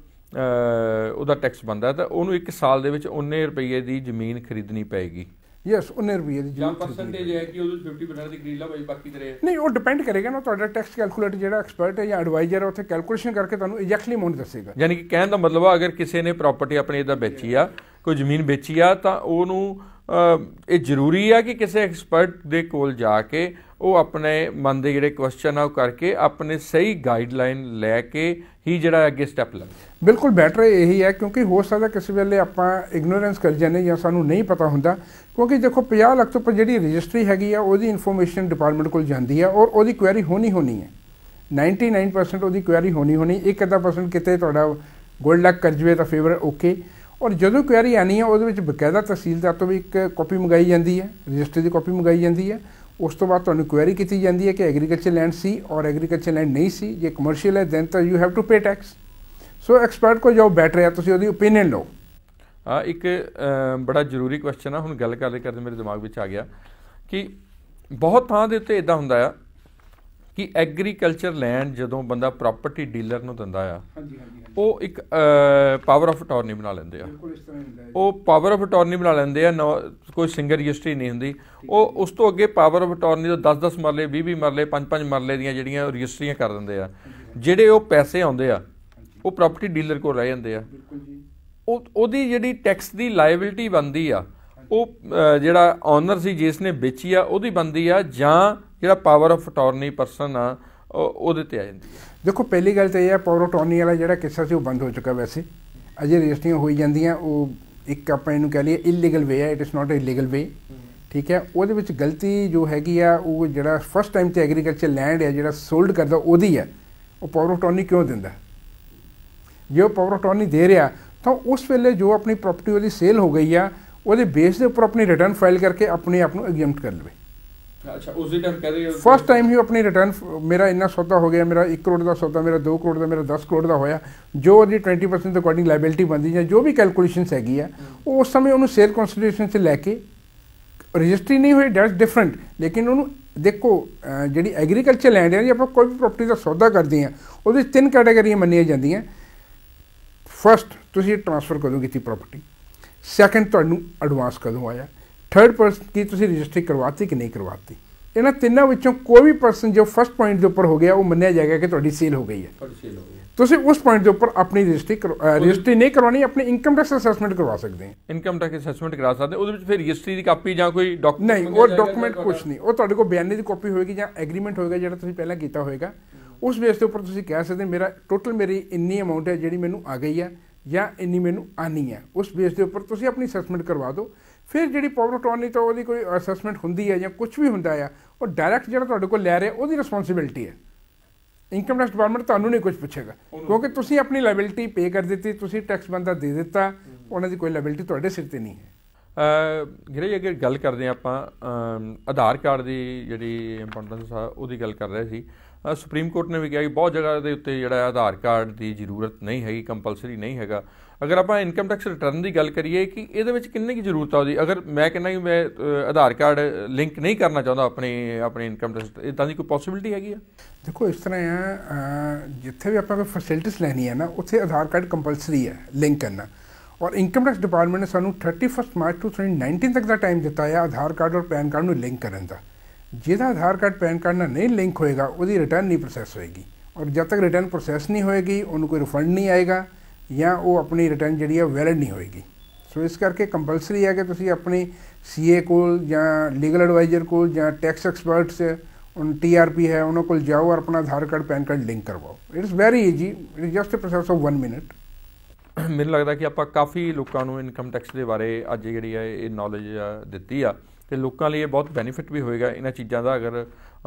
ਉਹਦਾ ਟੈਕਸ ਬਣਦਾ ਤਾਂ ਉਹਨੂੰ ਇੱਕ ਸਾਲ ਦੇ ਵਿੱਚ ਉਨੇ ਰੁਪਈਏ ਦੀ ਜ਼ਮੀਨ ਖਰੀਦਣੀ ਪਏਗੀ। ਯੈਸ, ਉਨੇ ਰੁਪਈਏ ਦੀ ਜਾਂ ਪਰਸੈਂਟੇਜ ਹੈ ਕਿ ਉਹਦੇ ਫਿਫਟੀ ਪਰਸੈਂਟ ਦੀ ਖਰੀਦ ਲਾ ਭਾਈ, ਬਾਕੀ ਤੇਰੇ ਨਹੀਂ, ਉਹ ਡਿਪੈਂਡ ਕਰੇਗਾ ਨਾ ਤੁਹਾਡਾ ਟੈਕਸ ਕੈਲਕੂਲੇਟਰ ਜਿਹੜਾ ਐਕਸਪਰਟ ਹੈ ਜਾਂ ਐਡਵਾਈਜ਼ਰ ਹੈ, ਉੱਥੇ ਕੈਲਕੂਲੇਸ਼ਨ ਕਰਕੇ ਤੁਹਾਨੂੰ ਐਗਜ਼ੈਕਟਲੀ ਅਮਾਊਂਟ ਦੱਸੇਗਾ। ਯਾਨੀ ਕਿ ਕਹਿਣ ਦਾ ਮਤਲਬ ਆ, ਅਗਰ ਕਿਸੇ ਨੇ ਪ੍ਰੋਪਰਟੀ ਆਪਣੀ ਇੱਦਾਂ ਵੇਚੀ ਆ, ਕੋਈ ਜ਼ਮੀਨ ਵੇਚੀ ਆ, ਤਾਂ ਉਹਨੂੰ ਇਹ ਜ਼ਰੂਰੀ ਆ ਕਿ ਕਿਸੇ ਐਕਸਪਰਟ ਦੇ ਕੋਲ ਜਾ ਕੇ ਉਹ ਆਪਣੇ ਮਨ ਦੇ ਜਿਹੜੇ ਕੁਐਸਚਨ ਆ ਉਹ ਕਰਕੇ ਆਪਣੇ ਸਹੀ ਗਾਈਡਲਾਈਨ ਲੈ ਕੇ ਹੀ ਜਿਹੜਾ ਅੱਗੇ ਸਟੈਪ ਲੈ। ਬਿਲਕੁਲ ਬੈਟਰ ਇਹੀ ਹੈ, ਕਿਉਂਕਿ ਹੋ ਸਕਦਾ ਕਿਸੇ ਵੇਲੇ ਆਪਾਂ ਇਗਨੋਰੈਂਸ ਕਰ ਜਾਂਦੇ ਜਾਂ ਸਾਨੂੰ ਨਹੀਂ ਪਤਾ ਹੁੰਦਾ, ਕਿਉਂਕਿ ਦੇਖੋ ਪੰਜਾਹ ਲੱਖ ਤੋਂ ਉੱਪਰ ਜਿਹੜੀ ਰਜਿਸਟਰੀ ਹੈਗੀ ਆ ਉਹਦੀ ਇਨਫੋਰਮੇਸ਼ਨ ਡਿਪਾਰਟਮੈਂਟ ਕੋਲ ਜਾਂਦੀ ਆ, ਔਰ ਉਹਦੀ ਕੁਐਰੀ ਹੋਣੀ ਹੋਣੀ ਹੈ, ਨਾਈਨਟੀ ਨਾਈਨ ਪਰਸੈਂਟ ਉਹਦੀ ਕੁਐਰੀ ਹੋਣੀ ਹੋਣੀ। ਇੱਕ ਅੱਧਾ ਪਰਸੈਂਟ ਕਿਤੇ ਤੁਹਾਡਾ ਗੋਲਡ ਲੱਕ ਕਰ ਜਾਵੇ ਤਾਂ ਫੇਵਰ ਓਕੇ। ਔਰ ਜਦੋਂ ਕੁਐਰੀ ਆਉਣੀ ਹੈ ਉਹਦੇ ਵਿੱਚ ਬਕਾਇਦਾ ਤਹਿਸੀਲਦਾਰ ਤੋਂ ਵੀ ਇੱਕ ਕਾਪੀ ਮੰਗਾਈ ਜਾਂਦੀ ਹੈ, ਰਜਿਸਟਰੀ ਦੀ ਕਾਪੀ ਮੰਗਾਈ ਜਾਂਦੀ ਹੈ, उस तो बाद तुहानूं क्वेरी की जाती है कि एग्रीकल्चर लैंड सी और एग्रीकल्चर लैंड नहीं सी, जे कमर्शियल है दैन तो you have to pay tax. So expert को जाओ, बैठ रहा, तुसीं उहदी ओपीनियन लो। हाँ, एक बड़ा जरूरी क्वेश्चन आ, हुण गल करदे करदे मेरे दिमाग विच आ गया कि बहुत थां दे उत्ते इदां हुंदा आ कि एग्रीकल्चर लैंड जदों बंदा प्रॉपर्टी डीलर नूं दिंदा आ, ਉਹ ਇੱਕ ਪਾਵਰ ਆਫ ਅਟਾਰਨੀ ਬਣਾ ਲੈਂਦੇ ਆ। ਉਹ ਪਾਵਰ ਆਫ ਅਟਾਰਨੀ ਬਣਾ ਲੈਂਦੇ ਆ, ਕੋਈ ਸਿੰਗਲ ਰਜਿਸਟਰੀ ਨਹੀਂ ਹੁੰਦੀ। ਉਹ ਉਸ ਤੋਂ ਅੱਗੇ ਪਾਵਰ ਆਫ ਅਟਾਰਨੀ ਤੋਂ ਦਸ ਦਸ ਮਰਲੇ, ਵੀਹ ਵੀਹ ਮਰਲੇ, ਪੰਜ ਪੰਜ ਮਰਲੇ ਦੀਆਂ ਜਿਹੜੀਆਂ ਰਜਿਸਟਰੀਆਂ ਕਰ ਦਿੰਦੇ ਆ। ਜਿਹੜੇ ਉਹ ਪੈਸੇ ਆਉਂਦੇ ਆ ਉਹ ਪ੍ਰਾਪਰਟੀ ਡੀਲਰ ਕੋਲ ਰਹਿ ਜਾਂਦੇ ਆ। ਉਹ ਉਹਦੀ ਜਿਹੜੀ ਟੈਕਸ ਦੀ ਲਾਇਬਿਲਿਟੀ ਬਣਦੀ ਆ ਉਹ ਜਿਹੜਾ ਓਨਰ ਸੀ ਜਿਸ ਨੇ ਵੇਚੀ ਆ ਉਹਦੀ ਬਣਦੀ ਆ, ਜਾਂ ਜਿਹੜਾ ਪਾਵਰ ਆਫ ਅਟਾਰਨੀ ਪਰਸਨ ਆ ਉਹਦੇ ਤੇ ਆ ਜਾਂਦੀ ਹੈ। देखो पहली गल तो यह है, पावर अटॉर्नी वाला जो किस्सा से वो बंद हो चुका। वैसे अजे रजिस्ट्रियां हो जांदियां, वो एक आप इनू कह लीए इलीगल वे है, it is not illegal way, ठीक है। वो गलती जो हैगी आ वो जो फस्ट टाइम तो एग्रीकल्चर लैंड है जो सोल्ड करता वो है, वो पावर अटॉर्नी क्यों दिंदा? जो पावर अटॉर्नी दे रहा तो उस वेले जो अपनी प्रॉपर्टी वो सेल हो गई है वो बेस के उपर अपनी रिटर्न फाइल करके अपने आप को एग्जम्प्ट कर लवे। अच्छा, उसी टाइम कह रहे फस्ट टाइम ही अपनी रिटर्न, मेरा इन्ना सौदा हो गया, मेरा एक करोड़ का सौदा, मेरा दो करोड़ का, मेरा दस करोड़ का होया, जो वो ट्वेंटी परसेंट अकॉर्डिंग लाइबिलिटी बनती है, जो भी कैलकुलेशनस हैगी है वो उस समय उन्होंने सेल कॉन्सिडरेशन से लैके रजिस्ट्री नहीं हुई, डैट्स डिफरेंट। लेकिन उन्होंने देखो जी एग्रीकल्चर लैंड है, जी आप कोई भी प्रॉपर्टी का सौदा करते हैं वो तीन कैटेगरियां मनिया जांदियां। फस्ट तुसीं ट्रांसफर कदों की प्रॉपर्टी, सैकेंड तुहानूं एडवांस कदों आया, थर्ड परसन की तुसीं रजिस्ट्री करवाती कि नहीं करवाती। इन्हां तिन्नां विचों कोई भी परसन जो फस्ट पॉइंट के उपर हो गया वो मन्निया जाएगा कि तुहाडी सेल हो गई है। तुसीं उस पॉइंट के उपर अपनी रजिस्ट्री रजिस्ट्री नहीं करवानी, अपनी इनकम टैक्स असैसमेंट करवा सकते हैं। इनकम टैक्स असैसमेंट करा सकते हैं, फिर रजिस्ट्री की कापी या कोई डॉक्यूमेंट नहीं, वो डॉक्यूमेंट कुछ नहीं, वो तुहाडे कोल बयाने की कॉपी होएगी या एग्रीमेंट होएगा जिहड़ा तुसीं पहलां कीता होएगा। उस बेस के उपर तुसीं कह सकते मेरा टोटल मेरी इन्नी अमाउंट है जिहड़ी मैनूं आ गई है या इन्नी मैनूं आनी है। उस बेस के उपर तुसीं अपनी असैसमेंट करवा दो। फिर जी पावर अटॉर्नी तो वो कोई असैसमेंट होंगी है या कुछ भी होंदा है, वो डायरैक्ट जो तुहाडे कोल लै रहा वो रिस्पोंसिबिलिटी है। इनकम टैक्स डिपार्टमेंट तुहानूं नहीं कुछ पुछेगा क्योंकि तुसीं अपनी लाइबिलिटी पे कर दी, तुसीं टैक्स बनदा दे दिता, उन्हां दी कोई लाइबिलिटी तुहाडे सिर ते नहीं है। गिरे जी अगर गल करते हैं आपां आधार कार्ड की जिहड़ी इंपोर्टेंस आ उहदी गल कर रहे सी। सुप्रीम कोर्ट ने भी कहा कि बहुत जगह के उत्ते जिहड़ा आधार कार्ड की जरूरत नहीं हैगी, कंपलसरी नहीं हैगा। अगर आप इनकम टैक्स रिटर्न की गल करिए कि ये किन्नी की जरूरत है, अगर मैं कहना कि मैं आधार कार्ड लिंक नहीं करना चाहता अपनी अपनी इनकम टैक्स, इदां दी कोई पॉसिबिलिटी हैगी? देखो इस तरह है, जिथे भी आप कोई फैसिलिटीज़ लैनी है ना उत्थे आधार कार्ड कंपलसरी है लिंक करना। और इनकम टैक्स डिपार्टमेंट ने सानू thirty first March two thousand nineteen तक का टाइम दिता है आधार कार्ड और पैन कार्ड में लिंक करने का। जिहदा आधार कार्ड पैन कार्ड नाल नहीं लिंक होएगा उसकी रिटर्न नहीं प्रोसैस होएगी, और जब तक रिटर्न प्रोसैस नहीं होएगी उन्होंने कोई रिफंड नहीं आएगा या वो अपनी रिटर्न जी है वैलिड नहीं होएगी। सो इस करके कंपलसरी है कि तुसीं अपनी सी ए कोल या लीगल एडवाइजर कोल या टैक्स एक्सपर्ट्स उन टी आर पी है उन्होंने कोल जाओ और अपना Aadhaar card PAN card link करवाओ। It is very easy, it is just a process of one minute. मैनूं लगदा कि आपां काफ़ी लोकां नूं इनकम टैक्स के बारे अज जिहड़ी है ये नॉलेज दित्ती आ ते लोकां लई बहुत बेनीफिट भी होएगा इन्हां चीज़ां दा। अगर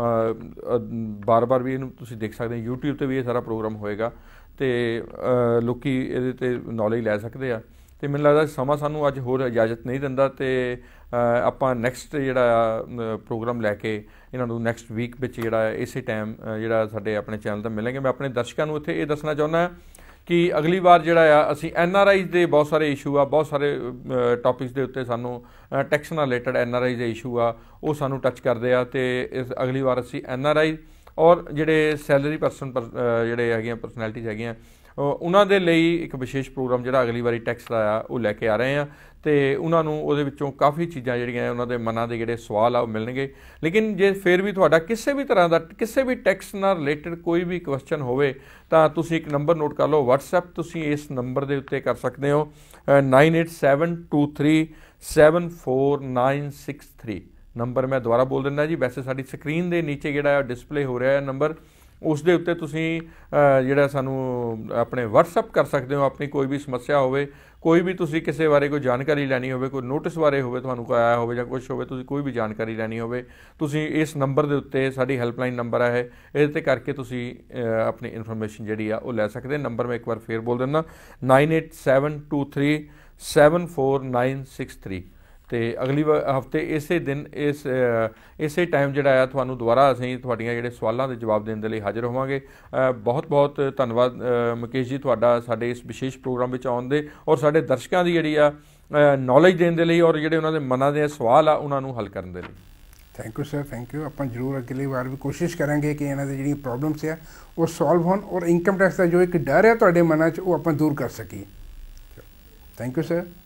बार बार भी इहनूं तुसीं देख सकदे हो, यूट्यूब ते भी ये सारा प्रोग्राम होएगा ते लोकी इहदे ते नॉलेज लै सकदे आ। ते मैनूं लगदा समां सानूं अज होर इजाजत नहीं दिंदा ते आपां नैक्सट जिहड़ा प्रोग्राम लैके इन्हां नूं नैक्सट वीक विच जिहड़ा इसे टाइम जिहड़ा साडे अपने चैनल ते मिलेंगे। मैं अपने दर्शकां नूं इत्थे ये दसना चाहुंदा कि अगली बार जिहड़ा आ असीं एन आर आईज़ दे बहुत सारे इशू आ, बहुत सारे टॉपिक्स दे उत्ते सानूं टैक्स नाल रिलेटेड एन आर आईज़ दे इशू आ वो सानूं टच करदे आ। ते इस अगली बार असीं एन आर आई और जिहड़े सैलरी पर्सन पर जिहड़े हैगियां परसनैलिटीज़ हैगियां उन्हां दे लई एक विशेष प्रोग्राम जिहड़ा अगली बारी टैक्स दा आ वो लैके आ रहे हैं। तो उन्होंने उहदे विचों काफ़ी चीज़ां जिहड़ियां उन्होंने मनां दे जिहड़े सवाल आ वो मिलणगे। लेकिन जे फिर भी तुहाडा किसी भी तरह का किसी भी टैक्स नाल रिलेटेड कोई भी क्वेश्चन होवे तां तुसीं एक नंबर नोट कर लो, वट्सएप तुसीं इस नंबर दे उत्ते कर सकते हो nine eight seven two three seven four nine six three. Number मैं दोबारा बोल दिंदा जी, वैसे साडी स्क्रीन दे नीचे जिहड़ा डिस्पले हो रहा है नंबर उस दे उत्ते तुसीं जिहड़ा सानूं अपने वट्सएप कर सकते हो। अपनी कोई भी समस्या होवे, कोई भी तुसीं किसी बारे कोई जानकारी लैनी होवे, कोई नोटिस बारे होवे तुहानूं कोई आया होवे जां कुछ होवे, तुसीं कोई भी जानकारी लैनी होवे तुसीं इस नंबर दे उत्ते साडी हेल्पलाइन नंबर है इहदे ते करके तुसीं अपनी इन्फॉर्मेशन जिहड़ी आ वो लै सकदे। नंबर मैं एक बार फिर बोल दिंदा nine eight seven two three seven four nine six three. ਤੇ ਅਗਲੀ ਹਫਤੇ ਇਸੇ ਦਿਨ ਇਸ ਇਸੇ ਟਾਈਮ ਜਿਹੜਾ ਆ ਤੁਹਾਨੂੰ ਦੁਬਾਰਾ ਅਸੀਂ ਤੁਹਾਡੀਆਂ ਜਿਹੜੇ ਸਵਾਲਾਂ ਦੇ ਜਵਾਬ ਦੇਣ ਦੇ ਲਈ ਹਾਜ਼ਰ ਹੋਵਾਂਗੇ। ਬਹੁਤ ਬਹੁਤ ਧੰਨਵਾਦ ਮੁਕੇਸ਼ ਜੀ ਤੁਹਾਡਾ ਸਾਡੇ ਇਸ ਵਿਸ਼ੇਸ਼ ਪ੍ਰੋਗਰਾਮ ਵਿੱਚ ਆਉਣ ਦੇ ਔਰ ਸਾਡੇ ਦਰਸ਼ਕਾਂ ਦੀ ਜਿਹੜੀ ਆ ਨੌਲੇਜ ਦੇਣ ਦੇ ਲਈ ਔਰ ਜਿਹੜੇ ਉਹਨਾਂ ਦੇ ਮਨਾਂ ਦੇ ਸਵਾਲ ਆ ਉਹਨਾਂ ਨੂੰ ਹੱਲ ਕਰਨ ਦੇ ਲਈ। Thank you sir, thank you. ਆਪਾਂ ਜ਼ਰੂਰ ਅਗਲੀ ਵਾਰ ਵੀ ਕੋਸ਼ਿਸ਼ ਕਰਾਂਗੇ ਕਿ ਇਹਨਾਂ ਦੀ ਜਿਹੜੀਆਂ ਪ੍ਰੋਬਲਮਸ ਆ ਉਹ ਸੋਲਵ ਹੋਣ ਔਰ ਇਨਕਮ ਟੈਕਸ ਦਾ ਜੋ ਇੱਕ ਡਰ ਹੈ ਤੁਹਾਡੇ ਮਨਾਂ 'ਚ ਉਹ ਆਪਾਂ ਦੂਰ ਕਰ ਸਕੀਏ। Thank you sir.